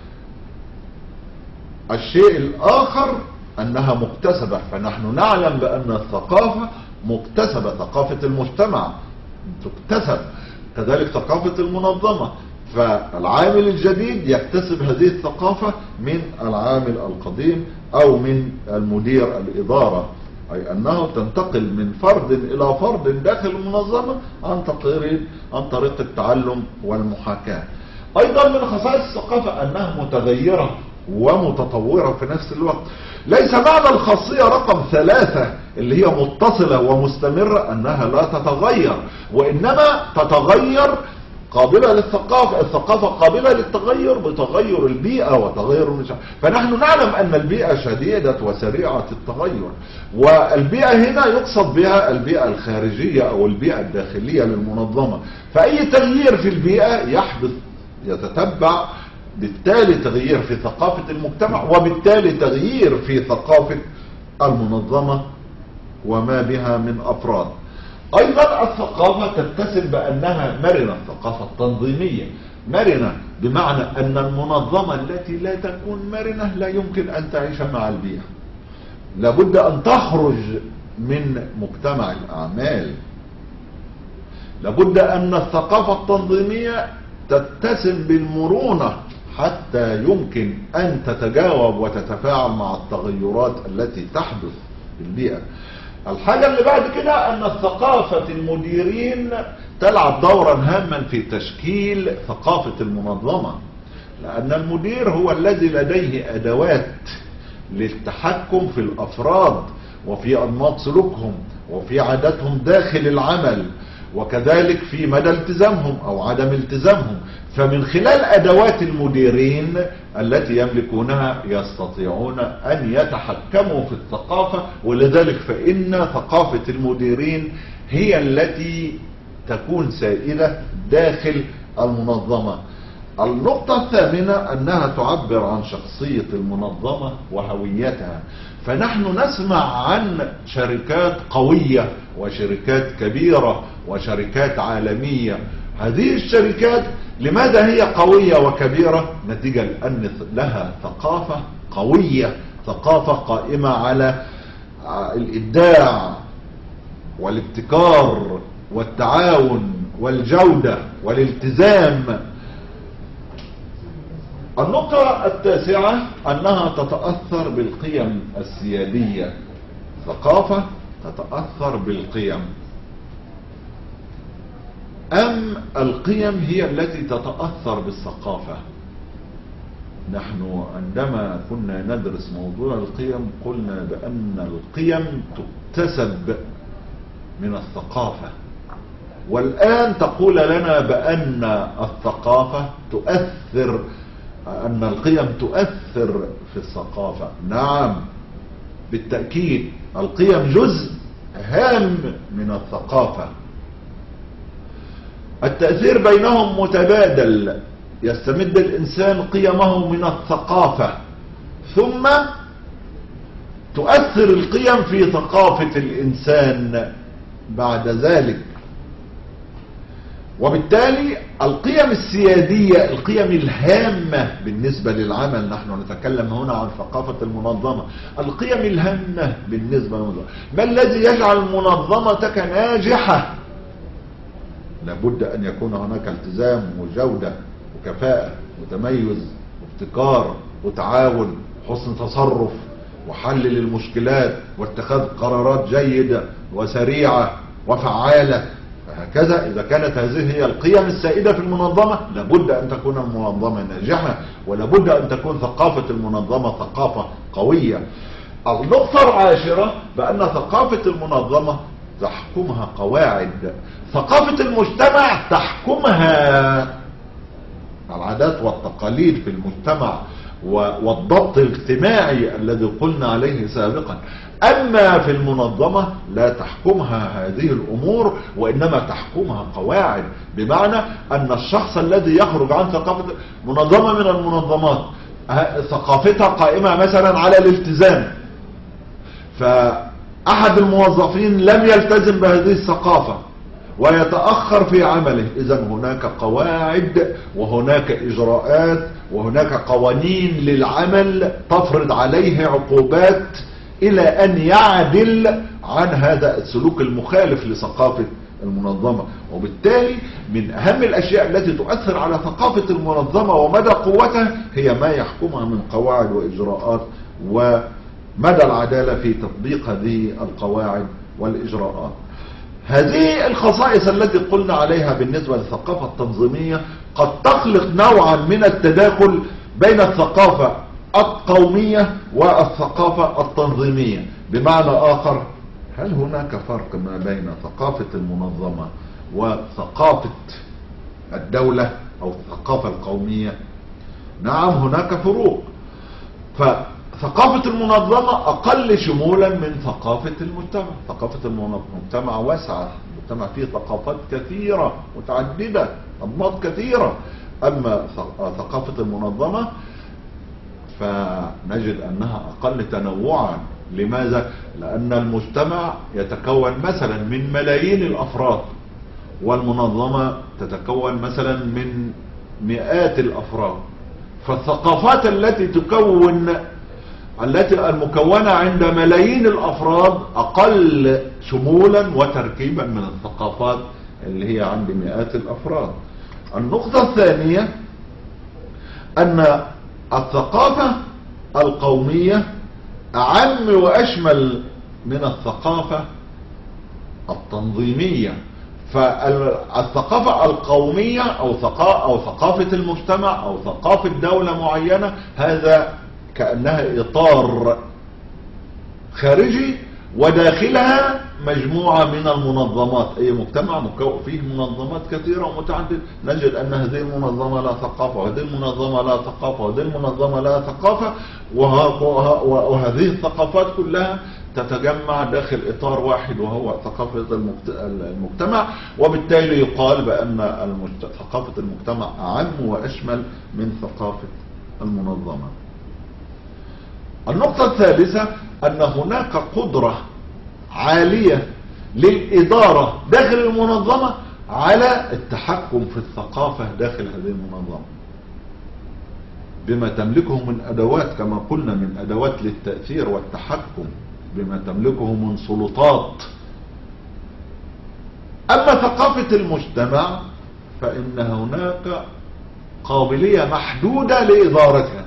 [SPEAKER 1] الشيء الآخر أنها مكتسبة. فنحن نعلم بأن الثقافة مكتسبة، ثقافة المجتمع تكتسب، كذلك ثقافة المنظمة. فالعامل الجديد يكتسب هذه الثقافة من العامل القديم أو من المدير الإدارة، أي أنه تنتقل من فرد إلى فرد داخل المنظمة عن طريق عن طريق التعلم والمحاكاة. أيضا من خصائص الثقافة أنها متغيرة ومتطورة في نفس الوقت. ليس معنى الخاصية رقم ثلاثة اللي هي متصلة ومستمرة أنها لا تتغير، وإنما تتغير قابلة للثقافة. الثقافة قابلة للتغير بتغير البيئة وتغير المشاعر. فنحن نعلم أن البيئة شديدة وسريعة التغير، والبيئة هنا يقصد بها البيئة الخارجية أو البيئة الداخلية للمنظمة. فأي تغيير في البيئة يحدث يتتبع بالتالي تغيير في ثقافة المجتمع، وبالتالي تغيير في ثقافة المنظمة وما بها من أفراد. أيضا الثقافة تتسم بأنها مرنة. الثقافة التنظيمية مرنة بمعنى أن المنظمة التي لا تكون مرنة لا يمكن أن تعيش مع البيئة. لابد أن تخرج من مجتمع الأعمال. لابد أن الثقافة التنظيمية تتسم بالمرونة حتى يمكن أن تتجاوب وتتفاعل مع التغيرات التي تحدث في البيئة. الحاجة اللي بعد كده أن الثقافة المديرين تلعب دورا هاما في تشكيل ثقافة المنظمة، لأن المدير هو الذي لديه أدوات للتحكم في الأفراد وفي أنماط سلوكهم وفي عاداتهم داخل العمل، وكذلك في مدى التزامهم أو عدم التزامهم. فمن خلال أدوات المديرين التي يملكونها يستطيعون أن يتحكموا في الثقافة. ولذلك فإن ثقافة المديرين هي التي تكون سائدة داخل المنظمة. النقطة الثامنة أنها تعبر عن شخصية المنظمة وهويتها. فنحن نسمع عن شركات قوية وشركات كبيرة وشركات عالمية. هذه الشركات لماذا هي قوية وكبيرة؟ نتيجة لأن لها ثقافة قوية، ثقافة قائمة على الإبداع والابتكار والتعاون والجودة والالتزام. النقطة التاسعة أنها تتأثر بالقيم السيادية. ثقافة تتأثر بالقيم. أم القيم هي التي تتأثر بالثقافة؟ نحن عندما كنا ندرس موضوع القيم قلنا بأن القيم تكتسب من الثقافة، والآن تقول لنا بأن الثقافة تؤثر، أن القيم تؤثر في الثقافة. نعم بالتأكيد، القيم جزء هام من الثقافة. التأثير بينهم متبادل، يستمد الإنسان قيمه من الثقافة، ثم تؤثر القيم في ثقافة الإنسان بعد ذلك. وبالتالي القيم السيادية، القيم الهامة بالنسبة للعمل، نحن نتكلم هنا عن ثقافة المنظمة، القيم الهامة بالنسبة للمنظمة، ما الذي يجعل منظمتك ناجحة؟ لابد أن يكون هناك التزام وجودة وكفاءة وتميز وابتكار وتعاون، حسن تصرف وحل للمشكلات واتخاذ قرارات جيدة وسريعة وفعالة. هكذا إذا كانت هذه هي القيم السائدة في المنظمة لابد أن تكون المنظمة ناجحة، ولابد أن تكون ثقافة المنظمة ثقافة قوية. النقطة العاشرة بأن ثقافة المنظمة تحكمها قواعد، ثقافة المجتمع تحكمها العادات والتقاليد في المجتمع والضبط الاجتماعي الذي قلنا عليه سابقا. أما في المنظمة لا تحكمها هذه الأمور، وإنما تحكمها قواعد، بمعنى أن الشخص الذي يخرج عن ثقافة منظمة من المنظمات ثقافتها قائمة مثلا على الالتزام، فأحد الموظفين لم يلتزم بهذه الثقافة ويتأخر في عمله، إذن هناك قواعد وهناك إجراءات وهناك قوانين للعمل تفرض عليه عقوبات إلى أن يعدل عن هذا السلوك المخالف لثقافة المنظمة. وبالتالي من أهم الأشياء التي تؤثر على ثقافة المنظمة ومدى قوتها هي ما يحكمها من قواعد وإجراءات ومدى العدالة في تطبيق هذه القواعد والإجراءات. هذه الخصائص التي قلنا عليها بالنسبة للثقافة التنظيمية قد تخلق نوعا من التداخل بين الثقافة القومية والثقافة التنظيمية. بمعنى آخر، هل هناك فرق ما بين ثقافة المنظمة وثقافة الدولة أو الثقافة القومية؟ نعم هناك فروق. فثقافة المنظمة أقل شمولا من ثقافة المجتمع. ثقافة المجتمع واسعة، المجتمع فيه ثقافات كثيرة متعددة، أنماط كثيرة. أما ثقافة المنظمة فنجد أنها أقل تنوعا. لماذا؟ لأن المجتمع يتكون مثلا من ملايين الأفراد، والمنظمة تتكون مثلا من مئات الأفراد. فالثقافات التي تكون التي المكونة عند ملايين الأفراد أقل شمولا وتركيبا من الثقافات اللي هي عند مئات الأفراد. النقطة الثانية أن الثقافة القومية أعم وأشمل من الثقافة التنظيمية. فالثقافة القومية أو ثقافة المجتمع أو ثقافة دولة معينة هذا كأنها إطار خارجي، وداخلها مجموعة من المنظمات. أي مجتمع فيه منظمات كثيرة ومتعددة، نجد أن هذه المنظمة لا ثقافة وهذه المنظمة لا ثقافة وهذه المنظمة لا ثقافة، وهذه الثقافات كلها تتجمع داخل إطار واحد وهو ثقافة المجتمع. وبالتالي يقال بأن ثقافة المجتمع أعم وأشمل من ثقافة المنظمة. النقطة الثالثة أن هناك قدرة عالية للإدارة داخل المنظمة على التحكم في الثقافة داخل هذه المنظمة بما تملكه من أدوات، كما قلنا من أدوات للتأثير والتحكم، بما تملكه من سلطات. أما ثقافة المجتمع فإن هناك قابلية محدودة لإدارتها،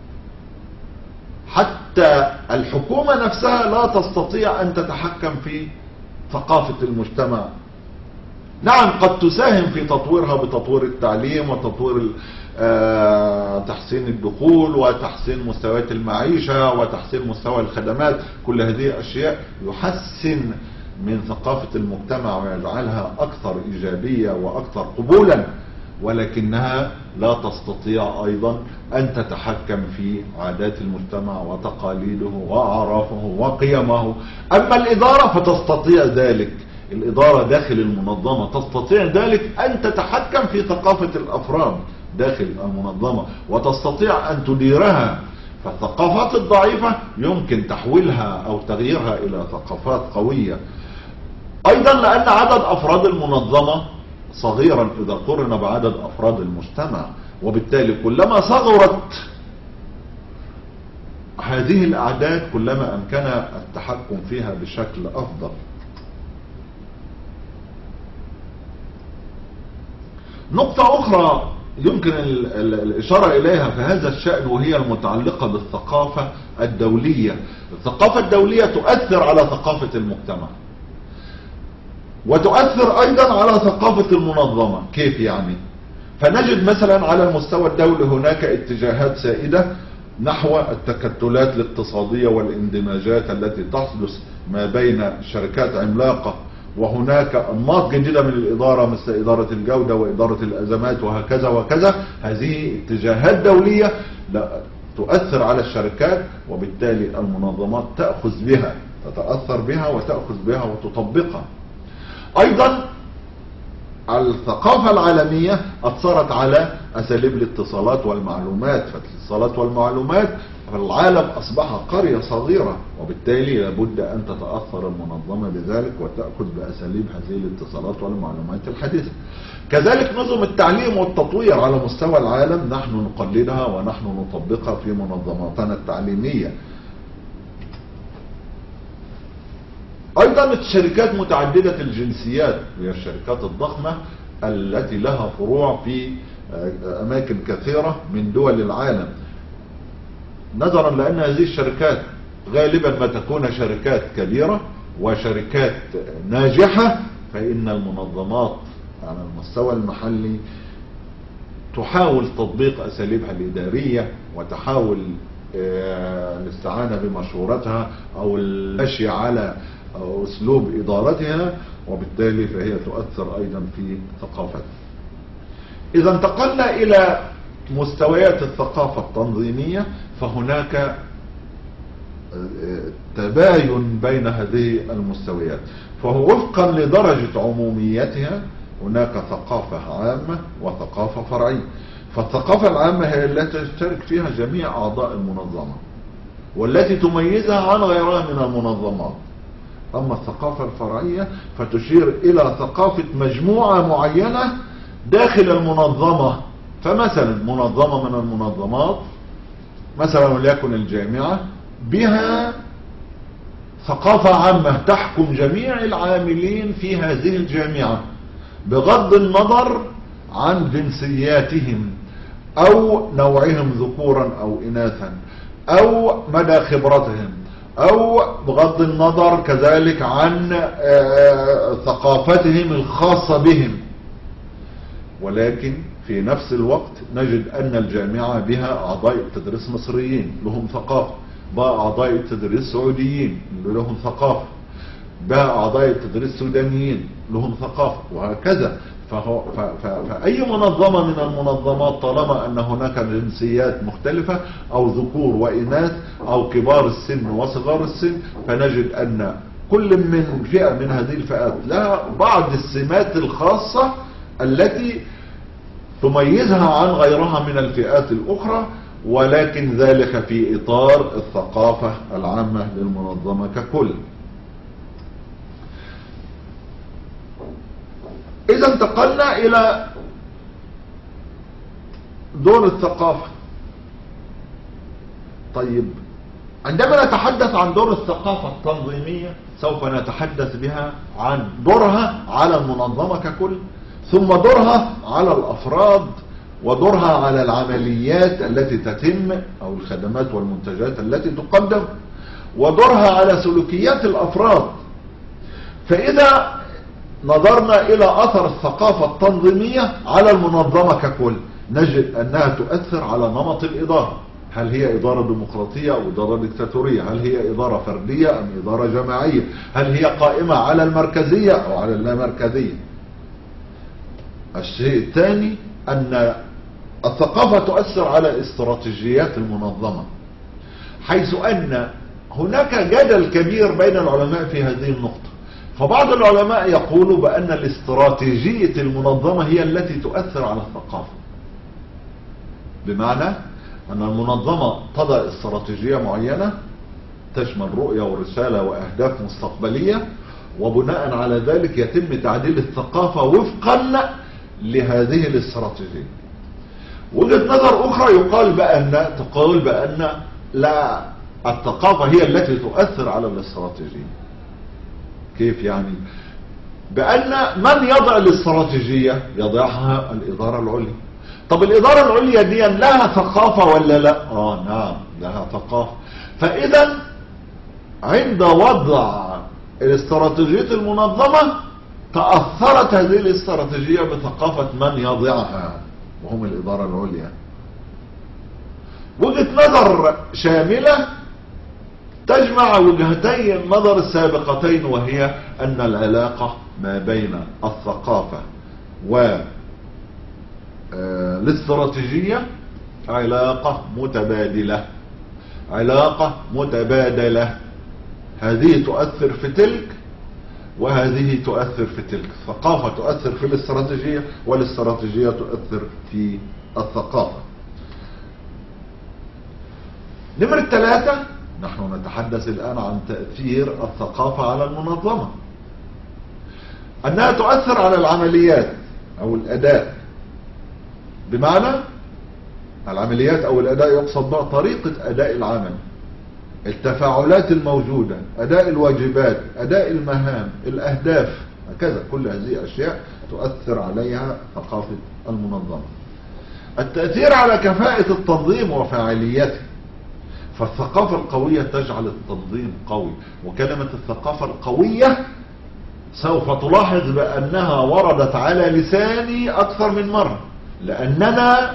[SPEAKER 1] حتى الحكومة نفسها لا تستطيع أن تتحكم في ثقافة المجتمع. نعم قد تساهم في تطويرها بتطوير التعليم وتطوير تحسين الدخول وتحسين مستويات المعيشة وتحسين مستوى الخدمات. كل هذه أشياء يحسن من ثقافة المجتمع ويجعلها أكثر إيجابية وأكثر قبولا، ولكنها لا تستطيع أيضا أن تتحكم في عادات المجتمع وتقاليده وأعرافه وقيمه. أما الإدارة فتستطيع ذلك، الإدارة داخل المنظمة تستطيع ذلك، أن تتحكم في ثقافة الأفراد داخل المنظمة وتستطيع أن تديرها. فالثقافات الضعيفة يمكن تحويلها أو تغييرها إلى ثقافات قوية. أيضا لأن عدد أفراد المنظمة صغيرا إذا قرن بعدد أفراد المجتمع، وبالتالي كلما صغرت هذه الأعداد كلما أمكن التحكم فيها بشكل أفضل. نقطة أخرى يمكن الإشارة إليها في هذا الشأن وهي المتعلقة بالثقافة الدولية. الثقافة الدولية تؤثر على ثقافة المجتمع وتؤثر أيضا على ثقافة المنظمة. كيف يعني؟ فنجد مثلا على المستوى الدولي هناك اتجاهات سائدة نحو التكتلات الاقتصادية والاندماجات التي تحدث ما بين شركات عملاقة، وهناك أنماط جديدة من الإدارة مثل إدارة الجودة وإدارة الأزمات وهكذا وكذا. هذه اتجاهات دولية تؤثر على الشركات، وبالتالي المنظمات تأخذ بها، تتأثر بها وتأخذ بها وتطبقها. أيضا الثقافة العالمية أثرت على أساليب الاتصالات والمعلومات. فالاتصالات والمعلومات العالم أصبح قرية صغيرة، وبالتالي لابد أن تتأثر المنظمة بذلك وتأخذ بأساليب هذه الاتصالات والمعلومات الحديثة. كذلك نظم التعليم والتطوير على مستوى العالم نحن نقلدها ونحن نطبقها في منظماتنا التعليمية. أيضا الشركات متعددة الجنسيات هي الشركات الضخمة التي لها فروع في أماكن كثيرة من دول العالم. نظرا لأن هذه الشركات غالبا ما تكون شركات كبيرة وشركات ناجحة، فإن المنظمات على المستوى المحلي تحاول تطبيق أساليبها الإدارية وتحاول الاستعانة بمشورتها أو المشي على أسلوب إدارتها، وبالتالي فهي تؤثر أيضا في ثقافتها. إذا انتقلنا إلى مستويات الثقافة التنظيمية، فهناك تباين بين هذه المستويات، فهو وفقا لدرجة عموميتها هناك ثقافة عامة وثقافة فرعية. فالثقافة العامة هي التي تشترك فيها جميع أعضاء المنظمة والتي تميزها عن غيرها من المنظمات. أما الثقافة الفرعية فتشير إلى ثقافة مجموعة معينة داخل المنظمة. فمثلا منظمة من المنظمات مثلا وليكن الجامعة بها ثقافة عامة تحكم جميع العاملين في هذه الجامعة بغض النظر عن جنسياتهم أو نوعهم ذكورا أو إناثا أو مدى خبرتهم، أو بغض النظر كذلك عن ثقافتهم الخاصة بهم. ولكن في نفس الوقت نجد أن الجامعة بها أعضاء التدريس مصريين لهم ثقافة، بها أعضاء التدريس سعوديين لهم ثقافة، بها أعضاء التدريس سودانيين لهم ثقافة، وهكذا. فهو ف ف فأي منظمة من المنظمات طالما أن هناك جنسيات مختلفة أو ذكور وإناث أو كبار السن وصغار السن، فنجد أن كل من فئة من هذه الفئات لها بعض السمات الخاصة التي تميزها عن غيرها من الفئات الأخرى، ولكن ذلك في إطار الثقافة العامة للمنظمة ككل. إذا انتقلنا إلى دور الثقافة. طيب عندما نتحدث عن دور الثقافة التنظيمية سوف نتحدث بها عن دورها على المنظمة ككل، ثم دورها على الأفراد، ودورها على العمليات التي تتم أو الخدمات والمنتجات التي تقدم، ودورها على سلوكيات الأفراد. فإذا نظرنا إلى أثر الثقافة التنظيمية على المنظمة ككل، نجد أنها تؤثر على نمط الإدارة. هل هي إدارة ديمقراطية أو إدارة ديكتاتورية؟ هل هي إدارة فردية أم إدارة جماعية؟ هل هي قائمة على المركزية أو على اللامركزية؟ الشيء الثاني أن الثقافة تؤثر على استراتيجيات المنظمة، حيث أن هناك جدل كبير بين العلماء في هذه النقطة. فبعض العلماء يقولوا بأن الاستراتيجية المنظمة هي التي تؤثر على الثقافة، بمعنى أن المنظمة تضع استراتيجية معينة تشمل رؤية ورسالة وأهداف مستقبلية، وبناء على ذلك يتم تعديل الثقافة وفقا لهذه الاستراتيجية. وجهة نظر أخرى يقال بأن تقول بأن لا، الثقافة هي التي تؤثر على الاستراتيجية. كيف يعني؟ بأن من يضع الاستراتيجية يضعها الإدارة العليا. طب الإدارة العليا دي لها ثقافة ولا لا؟ آه نعم لها ثقافة. فإذا عند وضع الاستراتيجية المنظمة تأثرت هذه الاستراتيجية بثقافة من يضعها وهم الإدارة العليا. وجهة نظر شاملة تجمع وجهتي النظر السابقتين، وهي أن العلاقة ما بين الثقافة والاستراتيجية علاقة متبادلة، علاقة متبادلة، هذه تؤثر في تلك وهذه تؤثر في تلك. الثقافة تؤثر في الاستراتيجية والاستراتيجية تؤثر في الثقافة. نمرة ثلاثة، نحن نتحدث الآن عن تأثير الثقافة على المنظمة، أنها تؤثر على العمليات أو الأداء. بمعنى العمليات أو الأداء يقصد بها طريقة أداء العمل، التفاعلات الموجودة، أداء الواجبات، أداء المهام، الأهداف، هكذا. كل هذه أشياء تؤثر عليها ثقافة المنظمة. التأثير على كفاءة التنظيم وفاعليته، فالثقافة القوية تجعل التنظيم قوي. وكلمة الثقافة القوية سوف تلاحظ بأنها وردت على لساني أكثر من مرة، لأننا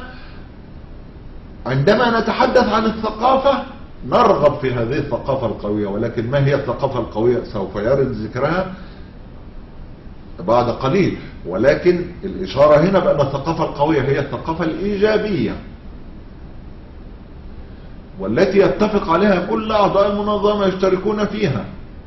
[SPEAKER 1] عندما نتحدث عن الثقافة نرغب في هذه الثقافة القوية. ولكن ما هي الثقافة القوية؟ سوف يرد ذكرها بعد قليل. ولكن الإشارة هنا بأن الثقافة القوية هي الثقافة الإيجابية، والتي يتفق عليها كل أعضاء المنظمة يشتركون فيها،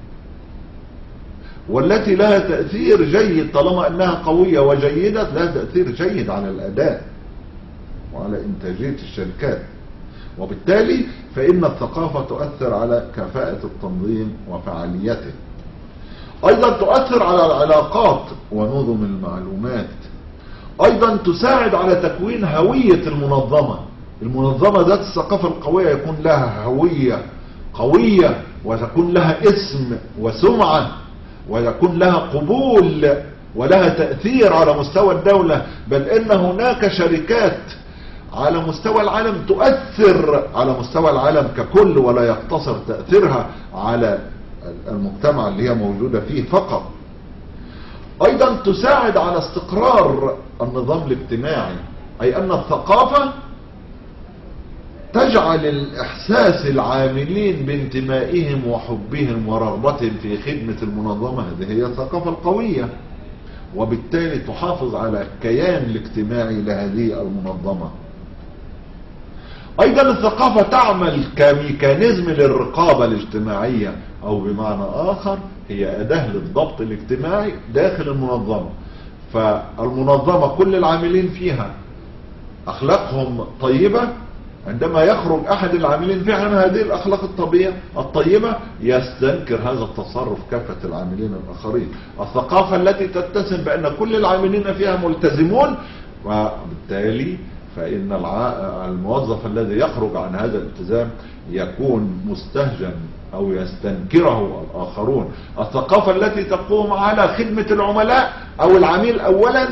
[SPEAKER 1] والتي لها تأثير جيد. طالما أنها قوية وجيدة لها تأثير جيد على الأداء وعلى إنتاجية الشركات، وبالتالي فإن الثقافة تؤثر على كفاءة التنظيم وفعاليته. أيضا تؤثر على العلاقات ونظم المعلومات. أيضا تساعد على تكوين هوية المنظمة. المنظمة ذات الثقافة القوية يكون لها هوية قوية، وتكون لها اسم وسمعة، ويكون لها قبول ولها تأثير على مستوى الدولة. بل إن هناك شركات على مستوى العالم تؤثر على مستوى العالم ككل، ولا يقتصر تأثيرها على المجتمع اللي هي موجودة فيه فقط. أيضا تساعد على استقرار النظام الاجتماعي، أي أن الثقافة تجعل الإحساس العاملين بانتمائهم وحبهم ورغبتهم في خدمة المنظمة، هذه هي الثقافة القوية، وبالتالي تحافظ على الكيان الاجتماعي لهذه المنظمة. أيضا الثقافة تعمل كميكانيزم للرقابة الاجتماعية، أو بمعنى آخر هي أداة للضبط الاجتماعي داخل المنظمة. فالمنظمة كل العاملين فيها أخلاقهم طيبة، عندما يخرج أحد العاملين فيها عن هذه الأخلاق الطبيعية الطيبة يستنكر هذا التصرف كافة العاملين الآخرين. الثقافة التي تتسم بأن كل العاملين فيها ملتزمون، وبالتالي فإن الموظف الذي يخرج عن هذا الالتزام يكون مستهجن أو يستنكره الآخرون. الثقافة التي تقوم على خدمة العملاء أو العميل أولا،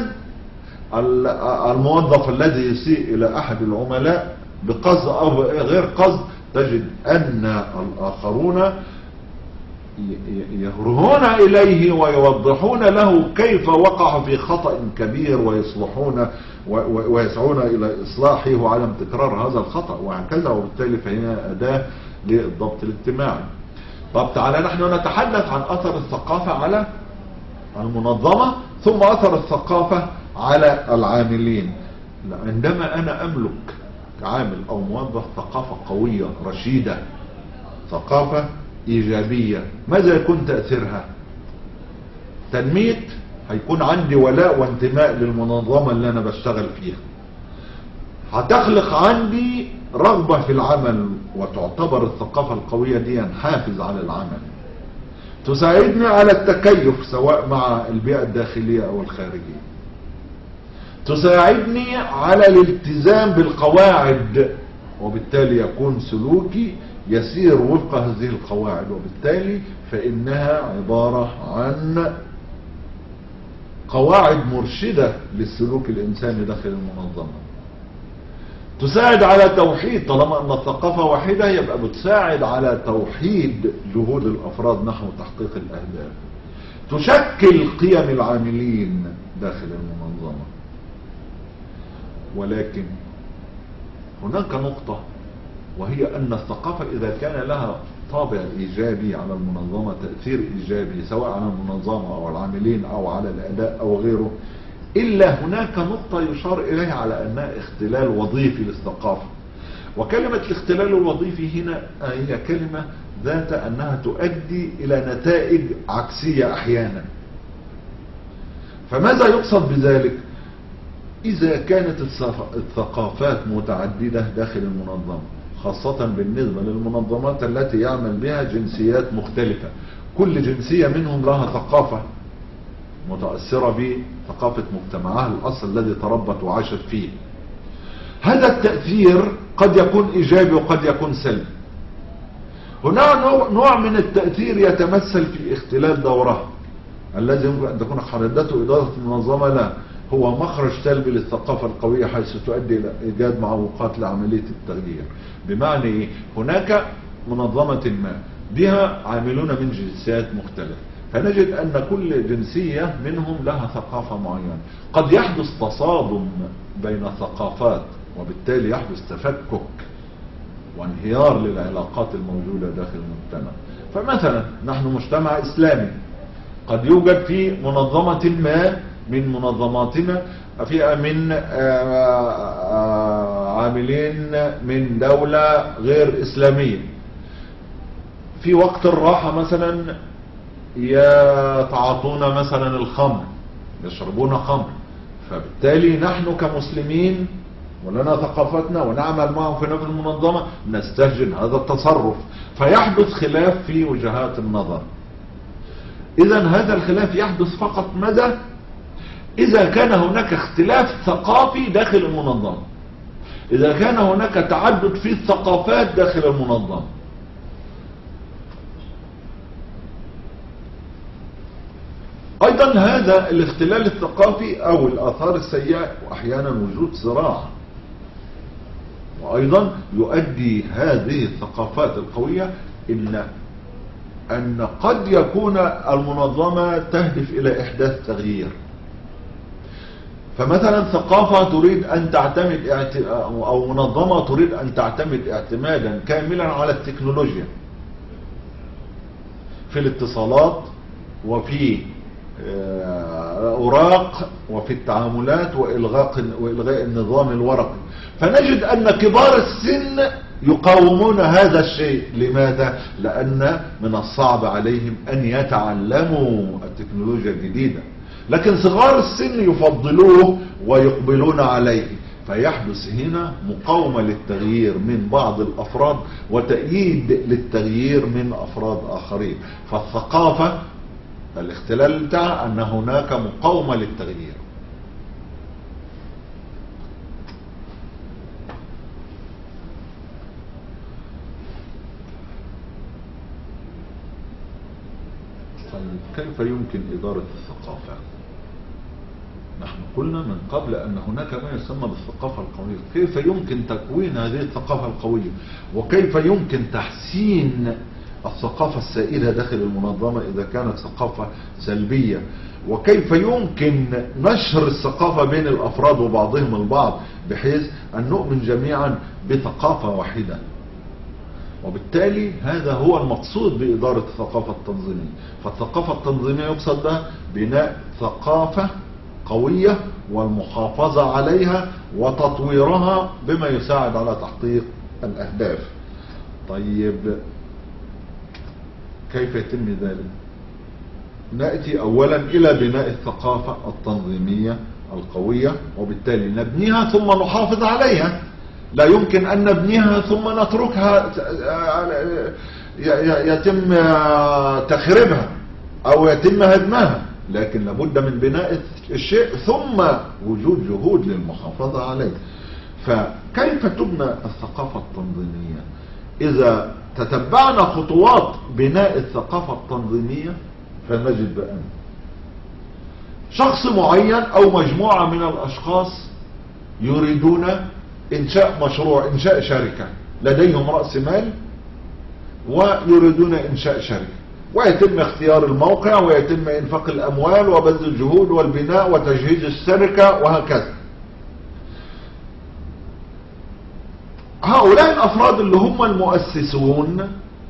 [SPEAKER 1] الموظف الذي يسيء إلى أحد العملاء بقصد أو غير قصد تجد أن الآخرون يهرهون إليه ويوضحون له كيف وقع في خطأ كبير ويصلحون ويسعون إلى إصلاحه وعدم تكرار هذا الخطأ وهكذا، وبالتالي فهي أداة للضبط الاجتماعي. طب تعالى نحن نتحدث عن أثر الثقافة على المنظمة، ثم أثر الثقافة على العاملين. عندما أنا أملك كعامل أو موظف ثقافة قوية رشيدة، ثقافة إيجابية، ماذا يكون تأثيرها؟ تنمية، هيكون عندي ولاء وانتماء للمنظمة اللي أنا بشتغل فيها، هتخلق عندي رغبة في العمل، وتعتبر الثقافة القوية دي حافز على العمل، تساعدني على التكيف سواء مع البيئة الداخلية أو الخارجية، تساعدني على الالتزام بالقواعد، وبالتالي يكون سلوكي يسير وفق هذه القواعد، وبالتالي فإنها عبارة عن قواعد مرشدة للسلوك الإنساني داخل المنظمة. تساعد على توحيد، طالما أن الثقافة واحدة يبقى بتساعد على توحيد جهود الأفراد نحو تحقيق الأهداف. تشكل قيم العاملين داخل المنظمة. ولكن هناك نقطة، وهي أن الثقافة إذا كان لها طابع إيجابي على المنظمة، تأثير إيجابي سواء على المنظمة أو العاملين أو على الأداء أو غيره، إلا هناك نقطة يشار إليها على أنها اختلال وظيفي للثقافة. وكلمة الاختلال الوظيفي هنا هي كلمة ذات أنها تؤدي إلى نتائج عكسية أحيانا. فماذا يقصد بذلك؟ إذا كانت الثقافات متعددة داخل المنظمة، خاصة بالنسبة للمنظمات التي يعمل بها جنسيات مختلفة، كل جنسية منهم لها ثقافة متأثرة بثقافة مجتمعها الأصل الذي تربت وعاشت فيه. هذا التأثير قد يكون إيجابي وقد يكون سلبي. هناك نوع من التأثير يتمثل في اختلال دورها الذي يمكن أن تكون حددته إدارة المنظمة له، هو مخرج سلبي للثقافة القوية، حيث تؤدي إلى إيجاد معوقات لعملية التغيير. بمعنى إيه؟ هناك منظمة ما بها عاملون من جنسيات مختلفة، فنجد أن كل جنسية منهم لها ثقافة معينة. قد يحدث تصادم بين الثقافات، وبالتالي يحدث تفكك وانهيار للعلاقات الموجودة داخل المجتمع. فمثلا نحن مجتمع إسلامي، قد يوجد في منظمة ما من منظماتنا فئة من عاملين من دولة غير إسلامية، في وقت الراحة مثلا يتعاطون مثلا الخمر، يشربون خمر، فبالتالي نحن كمسلمين ولنا ثقافتنا ونعمل معهم في نفس المنظمة نستهجن هذا التصرف، فيحدث خلاف في وجهات النظر. إذا هذا الخلاف يحدث فقط ماذا؟ إذا كان هناك اختلاف ثقافي داخل المنظمة، إذا كان هناك تعدد في الثقافات داخل المنظمة. أيضا هذا الاختلال الثقافي أو الآثار السيئة، وأحيانا وجود صراع، وأيضا يؤدي هذه الثقافات القوية إن أن قد يكون المنظمة تهدف إلى إحداث تغيير. فمثلا ثقافة تريد أن تعتمد أو منظمة تريد أن تعتمد اعتمادا كاملا على التكنولوجيا في الاتصالات وفي أوراق وفي التعاملات وإلغاء وإلغاء النظام الورقي، فنجد أن كبار السن يقاومون هذا الشيء. لماذا؟ لأن من الصعب عليهم أن يتعلموا التكنولوجيا الجديدة، لكن صغار السن يفضلوه ويقبلون عليه، فيحدث هنا مقاومة للتغيير من بعض الأفراد وتأييد للتغيير من أفراد آخرين. فالثقافة الاختلال بتاعها أن هناك مقاومة للتغيير. كيف يمكن إدارة الثقافة؟ نحن قلنا من قبل أن هناك ما يسمى بالثقافة القوية. كيف يمكن تكوين هذه الثقافة القوية؟ وكيف يمكن تحسين الثقافة السائدة داخل المنظمة إذا كانت ثقافة سلبية، وكيف يمكن نشر الثقافة بين الأفراد وبعضهم البعض بحيث أن نؤمن جميعا بثقافة واحدة. وبالتالي هذا هو المقصود بإدارة الثقافة التنظيمية. فالثقافة التنظيمية يقصد بها بناء ثقافة قوية والمحافظة عليها وتطويرها بما يساعد على تحقيق الأهداف. طيب كيف يتم ذلك؟ نأتي أولا إلى بناء الثقافة التنظيمية القوية، وبالتالي نبنيها ثم نحافظ عليها. لا يمكن أن نبنيها ثم نتركها يتم تخريبها أو يتم هدمها، لكن لابد من بناء الشيء ثم وجود جهود للمحافظة عليه. فكيف تبنى الثقافة التنظيمية؟ إذا تتبعنا خطوات بناء الثقافة التنظيمية فنجد بأن شخص معين أو مجموعة من الأشخاص يريدون إنشاء مشروع، إنشاء شركة، لديهم رأس مال ويريدون إنشاء شركة، ويتم اختيار الموقع ويتم إنفاق الأموال وبذل الجهود والبناء وتجهيز الشركة وهكذا. هؤلاء الأفراد اللي هم المؤسسون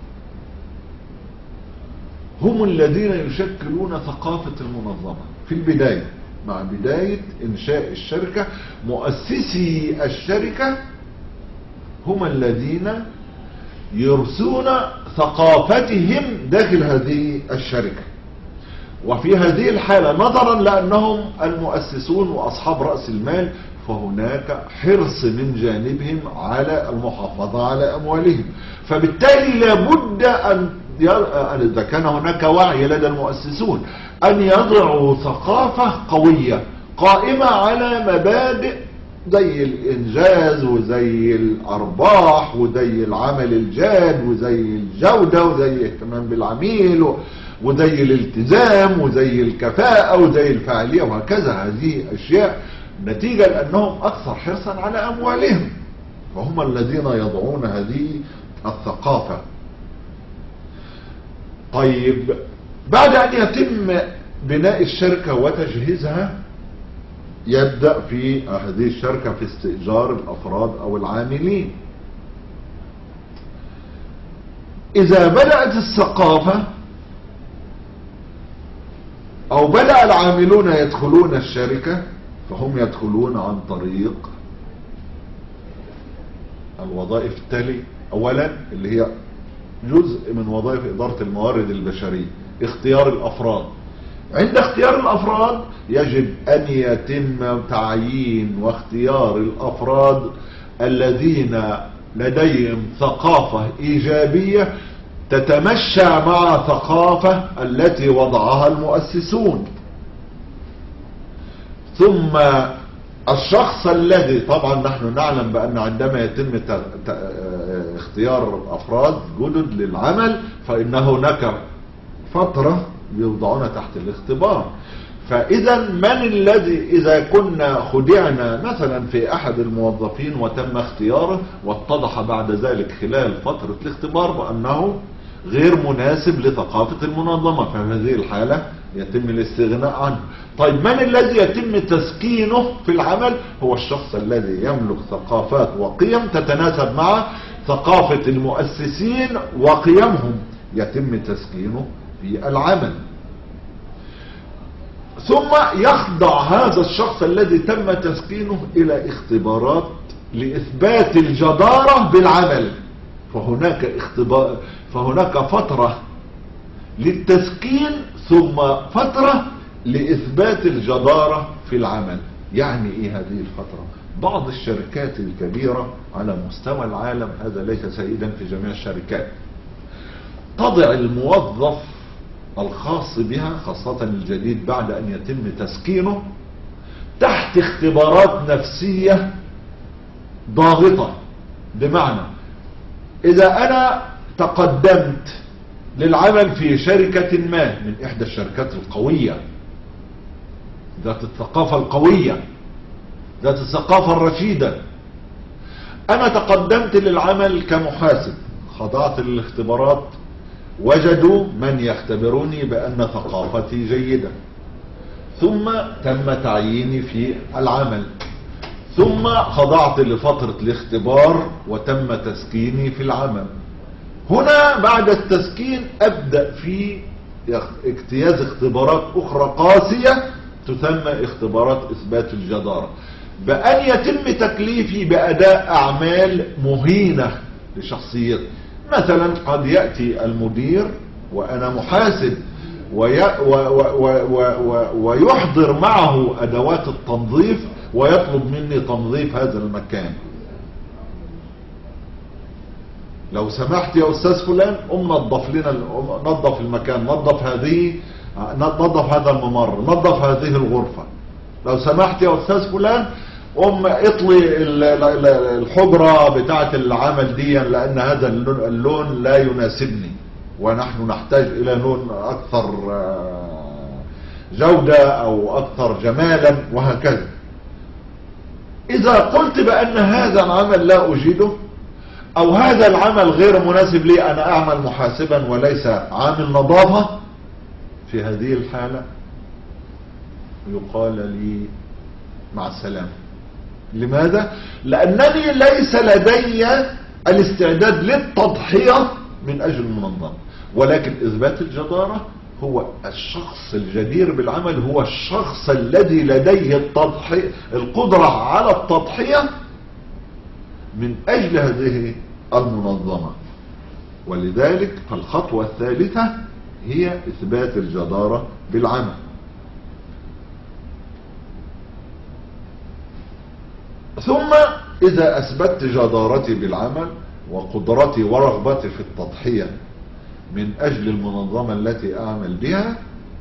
[SPEAKER 1] هم الذين يشكلون ثقافة المنظمة في البداية. مع بداية إنشاء الشركة مؤسسي الشركة هم الذين يرسون ثقافتهم داخل هذه الشركة. وفي هذه الحالة نظرا لأنهم المؤسسون وأصحاب رأس المال فهناك حرص من جانبهم على المحافظة على أموالهم، فبالتالي لابد أن إذا كان هناك وعي لدى المؤسسون أن يضعوا ثقافة قوية قائمة على مبادئ زي الإنجاز وزي الأرباح وزي العمل الجاد وزي الجودة وزي الاهتمام بالعميل وزي الالتزام وزي الكفاءة وزي الفاعلية وهكذا. هذه أشياء نتيجة لأنهم أكثر حرصا على أموالهم، فهم الذين يضعون هذه الثقافة. طيب بعد أن يتم بناء الشركة وتجهيزها يبدأ في هذه الشركة في استئجار الأفراد أو العاملين. إذا بدأت الثقافة أو بدأ العاملون يدخلون الشركة فهم يدخلون عن طريق الوظائف التالية. أولا اللي هي جزء من وظائف إدارة الموارد البشرية، اختيار الأفراد. عند اختيار الأفراد يجب أن يتم تعيين واختيار الأفراد الذين لديهم ثقافة إيجابية تتمشى مع ثقافة التي وضعها المؤسسون. ثم الشخص الذي طبعا نحن نعلم بأن عندما يتم اختيار أفراد جدد للعمل فإن هناك فترة يوضعون تحت الاختبار. فإذا من الذي إذا كنا خدعنا مثلا في أحد الموظفين وتم اختياره واتضح بعد ذلك خلال فترة الاختبار بأنه غير مناسب لثقافة المنظمة، ففي هذه الحالة يتم الاستغناء عنه. طيب من الذي يتم تسكينه في العمل؟ هو الشخص الذي يملك ثقافات وقيم تتناسب مع ثقافة المؤسسين وقيمهم، يتم تسكينه في العمل. ثم يخضع هذا الشخص الذي تم تسكينه إلى اختبارات لإثبات الجدارة بالعمل. فهناك اختبار فهناك فترة للتسكين ثم فترة لإثبات الجدارة في العمل. يعني إيه هذه الفترة؟ بعض الشركات الكبيرة على مستوى العالم، هذا ليس سيدا في جميع الشركات، تضع الموظف الخاص بها خاصة الجديد بعد أن يتم تسكينه تحت اختبارات نفسية ضاغطة. بمعنى إذا أنا تقدمت للعمل في شركة ما من إحدى الشركات القوية ذات الثقافة القوية ذات الثقافة الرشيدة، أنا تقدمت للعمل كمحاسب، خضعت للاختبارات وجدوا من يختبروني بأن ثقافتي جيدة، ثم تم تعييني في العمل، ثم خضعت لفترة الاختبار وتم تسكيني في العمل. هنا بعد التسكين أبدأ في اجتياز اختبارات أخرى قاسية تسمى اختبارات إثبات الجدارة، بأن يتم تكليفي بأداء أعمال مهينة لشخصيتي. مثلا قد يأتي المدير وأنا محاسب وي و و و و ويحضر معه أدوات التنظيف ويطلب مني تنظيف هذا المكان. لو سمحت يا أستاذ فلان قم نظف لنا، نظف المكان، نظف هذه، نظف هذا الممر، نظف هذه الغرفة. لو سمحت يا أستاذ فلان قم اطلي الحجرة بتاعة العمل دي لأن هذا اللون لا يناسبني ونحن نحتاج إلى لون أكثر جودة أو أكثر جمالا وهكذا. إذا قلت بأن هذا العمل لا أجيده أو هذا العمل غير مناسب لي، أنا أعمل محاسبا وليس عامل نظافة، في هذه الحالة يقال لي مع السلامة. لماذا؟ لأنني ليس لدي الاستعداد للتضحية من أجل المنظمة، ولكن إثبات الجدارة هو الشخص الجدير بالعمل، هو الشخص الذي لديه التضحية، القدرة على التضحية من أجل هذه المنظمة. ولذلك فالخطوة الثالثة هي إثبات الجدارة بالعمل. ثم إذا أثبتت جدارتي بالعمل وقدرتي ورغبتي في التضحية من أجل المنظمة التي أعمل بها،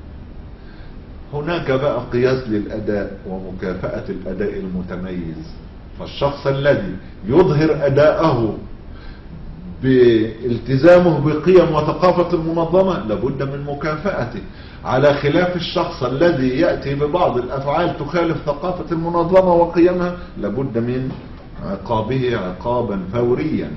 [SPEAKER 1] هناك بقى قياس للأداء ومكافأة الأداء المتميز. فالشخص الذي يظهر أداءه بالتزامه بقيم وثقافة المنظمة لابد من مكافأته، على خلاف الشخص الذي يأتي ببعض الأفعال تخالف ثقافة المنظمة وقيمها لابد من عقابه عقابا فوريا.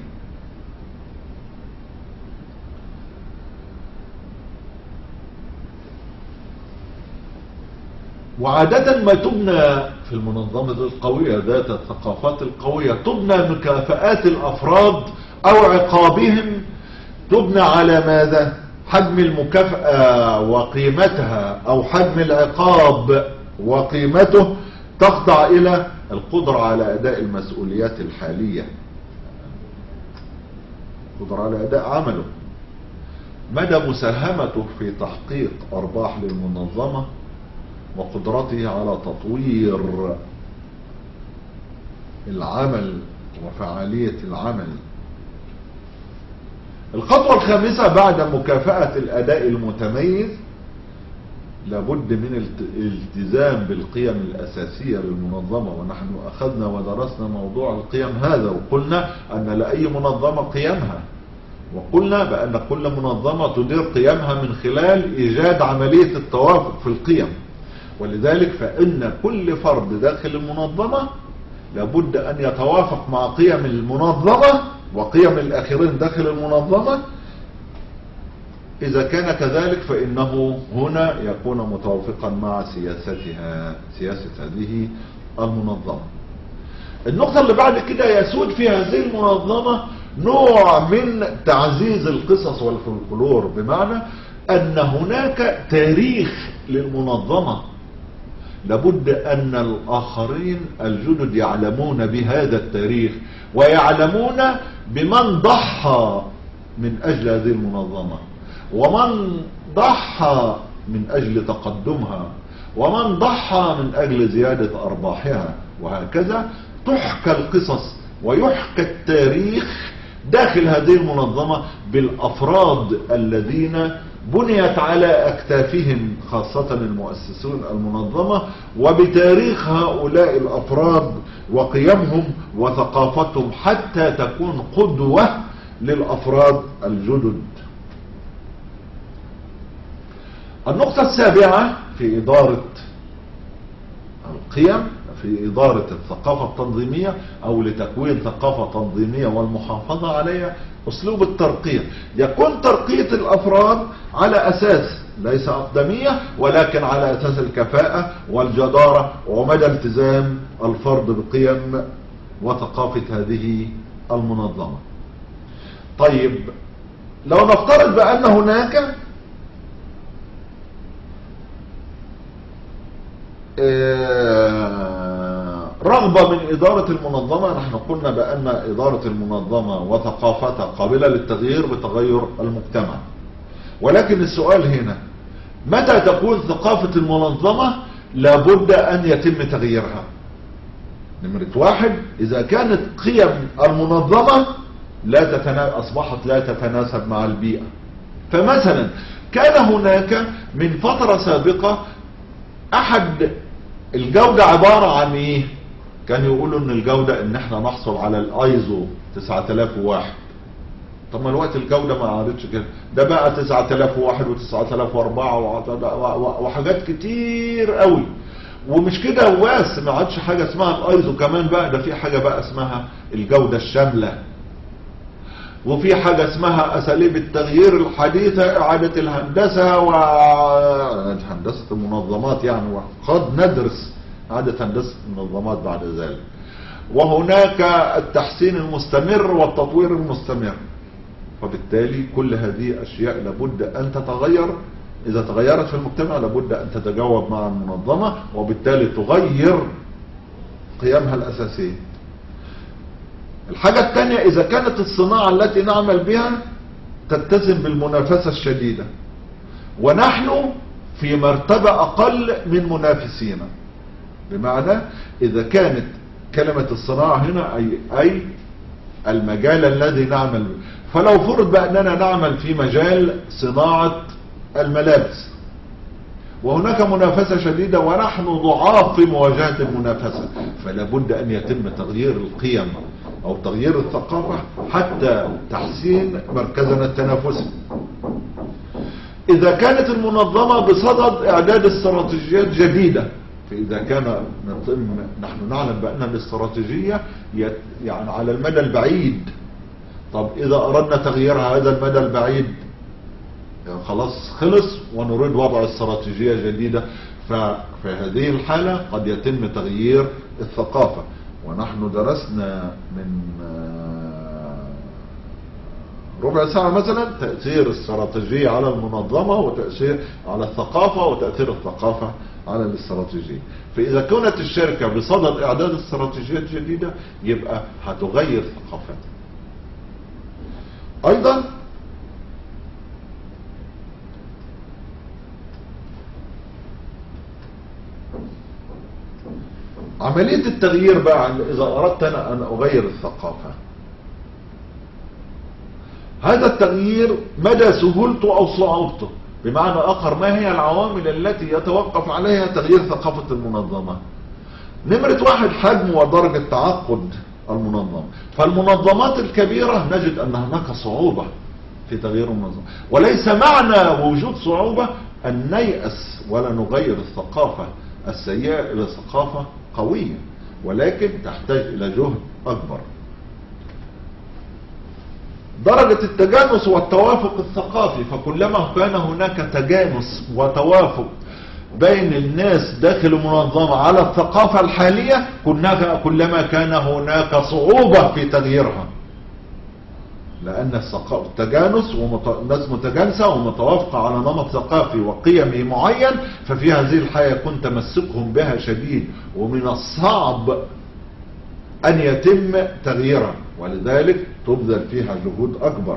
[SPEAKER 1] وعادة ما تبنى في المنظمة القوية ذات الثقافات القوية تبنى مكافآت الأفراد أو عقابهم تبنى على ماذا؟ حجم المكافأة وقيمتها أو حجم العقاب وقيمته تخضع إلى القدرة على أداء المسؤوليات الحالية، القدرة على أداء عمله، مدى مساهمته في تحقيق أرباح للمنظمة، وقدرته على تطوير العمل وفعالية العمل. الخطوة الخامسة بعد مكافأة الأداء المتميز لابد من الالتزام بالقيم الأساسية للمنظمة. ونحن أخذنا ودرسنا موضوع القيم هذا وقلنا أن لأي منظمة قيمها، وقلنا بأن كل منظمة تدير قيمها من خلال إيجاد عملية التوافق في القيم. ولذلك فإن كل فرد داخل المنظمة لابد أن يتوافق مع قيم المنظمة وقيم الآخرين داخل المنظمة. إذا كان كذلك فإنه هنا يكون متوافقا مع سياستها، سياسة هذه المنظمة. النقطة اللي بعد كده يسود في هذه المنظمة نوع من تعزيز القصص والفولكلور، بمعنى أن هناك تاريخ للمنظمة لابد أن الآخرين الجدد يعلمون بهذا التاريخ ويعلمون بمن ضحى من أجل هذه المنظمة ومن ضحى من أجل تقدمها ومن ضحى من أجل زيادة أرباحها، وهكذا تحكى القصص ويحكى التاريخ داخل هذه المنظمة بالأفراد الذين بنيت على أكتافهم خاصة المؤسسون المنظمة، وبتاريخ هؤلاء الأفراد وقيمهم وثقافتهم حتى تكون قدوة للأفراد الجدد. النقطة السابعة في إدارة القيم في إدارة الثقافة التنظيمية أو لتكوين ثقافة تنظيمية والمحافظة عليها أسلوب الترقية. يكون ترقية الأفراد على أساس ليس أقدمية، ولكن على أساس الكفاءة والجدارة ومدى التزام الفرد بقيم وثقافة هذه المنظمة. طيب لو نفترض بأن هناك رغبة من إدارة المنظمة، نحن قلنا بأن إدارة المنظمة وثقافتها قابلة للتغيير بتغير المجتمع، ولكن السؤال هنا متى تكون ثقافة المنظمة لابد أن يتم تغييرها؟ نمرة واحد، إذا كانت قيم المنظمة لا تتنا... أصبحت لا تتناسب مع البيئة. فمثلا كان هناك من فترة سابقة أحد الجودة عبارة عن إيه؟ كان يقولوا إن الجودة إن إحنا نحصل على الأيزو تسعة آلاف وواحد. طب ما الوقت الجودة ما عادتش كده، ده بقى تسعة آلاف وواحد وتسعة آلاف وأربعة وحاجات كتير قوي. ومش كده وبس، ما عادش حاجة اسمها الأيزو كمان بقى، ده في حاجة بقى اسمها الجودة الشاملة، وفي حاجة اسمها أساليب التغيير الحديثة، إعادة الهندسة وهندسة المنظمات يعني، وقد ندرس إعادة هندسة المنظمات بعد ذلك. وهناك التحسين المستمر والتطوير المستمر. فبالتالي كل هذه أشياء لابد أن تتغير، إذا تغيرت في المجتمع لابد أن تتجاوب مع المنظمة، وبالتالي تغير قيمها الأساسية. الحاجة الثانية، إذا كانت الصناعة التي نعمل بها تتسم بالمنافسة الشديدة، ونحن في مرتبة أقل من منافسينا. بمعنى إذا كانت كلمة الصناعة هنا أي, أي المجال الذي نعمل به، فلو فرض بأننا نعمل في مجال صناعة الملابس وهناك منافسة شديدة ونحن ضعاف في مواجهة المنافسة، فلا بد أن يتم تغيير القيم أو تغيير الثقافة حتى تحسين مركزنا التنافسي. إذا كانت المنظمة بصدد إعداد استراتيجيات جديدة، فإذا كان نحن نعلم بأن الاستراتيجية يعني على المدى البعيد، طب إذا أردنا تغيير هذا المدى البعيد خلاص خلص ونريد وضع استراتيجية جديدة، ففي هذه الحالة قد يتم تغيير الثقافة. ونحن درسنا من ربع ساعة مثلا تأثير الاستراتيجية على المنظمة وتأثير على الثقافة وتأثير الثقافة على الاستراتيجية. فإذا كانت الشركة بصدد إعداد استراتيجيات جديدة يبقى هتغير ثقافتها. أيضا عملية التغيير بقى، إذا أردت أنا أن أغير الثقافة، هذا التغيير مدى سهولته أو صعوبته. بمعنى آخر، ما هي العوامل التي يتوقف عليها تغيير ثقافة المنظمة؟ نمرة واحد، حجم ودرجة تعقد المنظمة. فالمنظمات الكبيرة نجد أن هناك صعوبة في تغيير المنظمة، وليس معنى وجود صعوبة أن نيأس ولا نغير الثقافة السيئة إلى ثقافة قوية، ولكن تحتاج إلى جهد أكبر. درجة التجانس والتوافق الثقافي، فكلما كان هناك تجانس وتوافق بين الناس داخل المنظمة على الثقافة الحالية كلما كان هناك صعوبة في تغييرها، لأن التجانس والناس متجانسة ومتوافقة على نمط ثقافي وقيمي معين، ففي هذه الحالة يكون تمسكهم بها شديد ومن الصعب أن يتم تغييرها، ولذلك تبذل فيها جهود أكبر.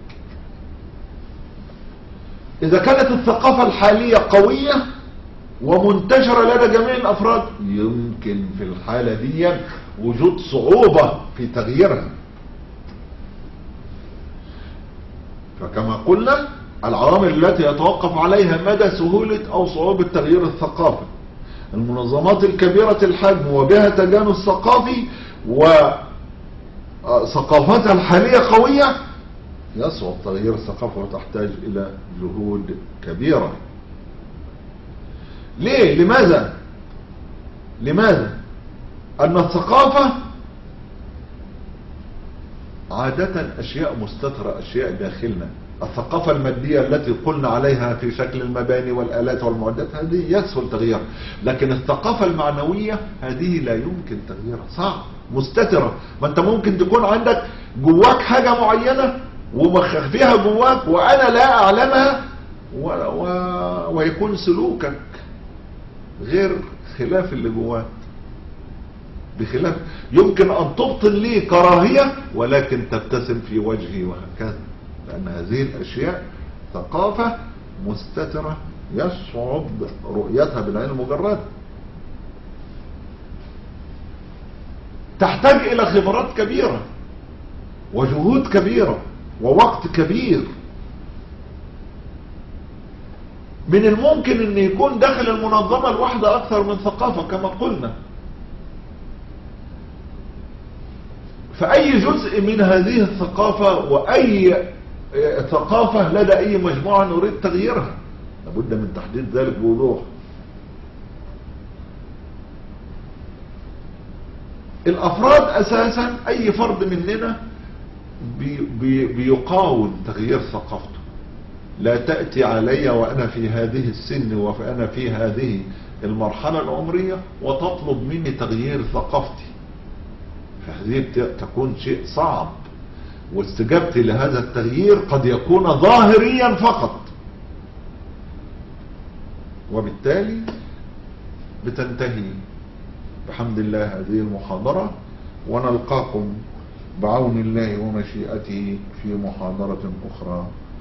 [SPEAKER 1] إذا كانت الثقافة الحالية قوية ومنتشرة لدى جميع الأفراد يمكن في الحالة دي وجود صعوبة في تغييرها. فكما قلنا العوامل التي يتوقف عليها مدى سهولة أو صعوبة تغيير الثقافة. المنظمات الكبيرة الحجم وبها تجانس ثقافي وثقافتها الحالية قوية يصعب تغيير الثقافة وتحتاج إلى جهود كبيرة. ليه؟ لماذا؟ لماذا؟ أن الثقافة عادة أشياء مستترة، أشياء داخلنا. الثقافة المادية التي قلنا عليها في شكل المباني والآلات والمعدات هذه يسهل تغييرها، لكن الثقافة المعنوية هذه لا يمكن تغييرها، صعب، مستترة. ما أنت ممكن تكون عندك جواك حاجة معينة ومخفيها جواك وأنا لا أعلمها، و... و... ويكون سلوكك غير خلاف اللي جواك، بخلاف يمكن أن تبطن لي كراهية ولكن تبتسم في وجهي وهكذا، لأن هذه الأشياء ثقافة مستترة يصعب رؤيتها بالعين المجردة، تحتاج إلى خبرات كبيرة وجهود كبيرة ووقت كبير. من الممكن أن يكون داخل المنظمة الواحدة أكثر من ثقافة كما قلنا، فأي جزء من هذه الثقافة وأي ثقافة لدى أي مجموعة نريد تغييرها لابد من تحديد ذلك بوضوح. الأفراد أساسا أي فرد مننا بي بي بيقاوم تغيير ثقافته. لا تأتي علي وأنا في هذه السن وأنا في هذه المرحلة العمرية وتطلب مني تغيير ثقافتي، فهذه تكون شيء صعب، واستجابتي لهذا التغيير قد يكون ظاهريا فقط، وبالتالي بتنتهي بحمد الله هذه المحاضرة، ونلقاكم بعون الله ومشيئته في محاضرة أخرى.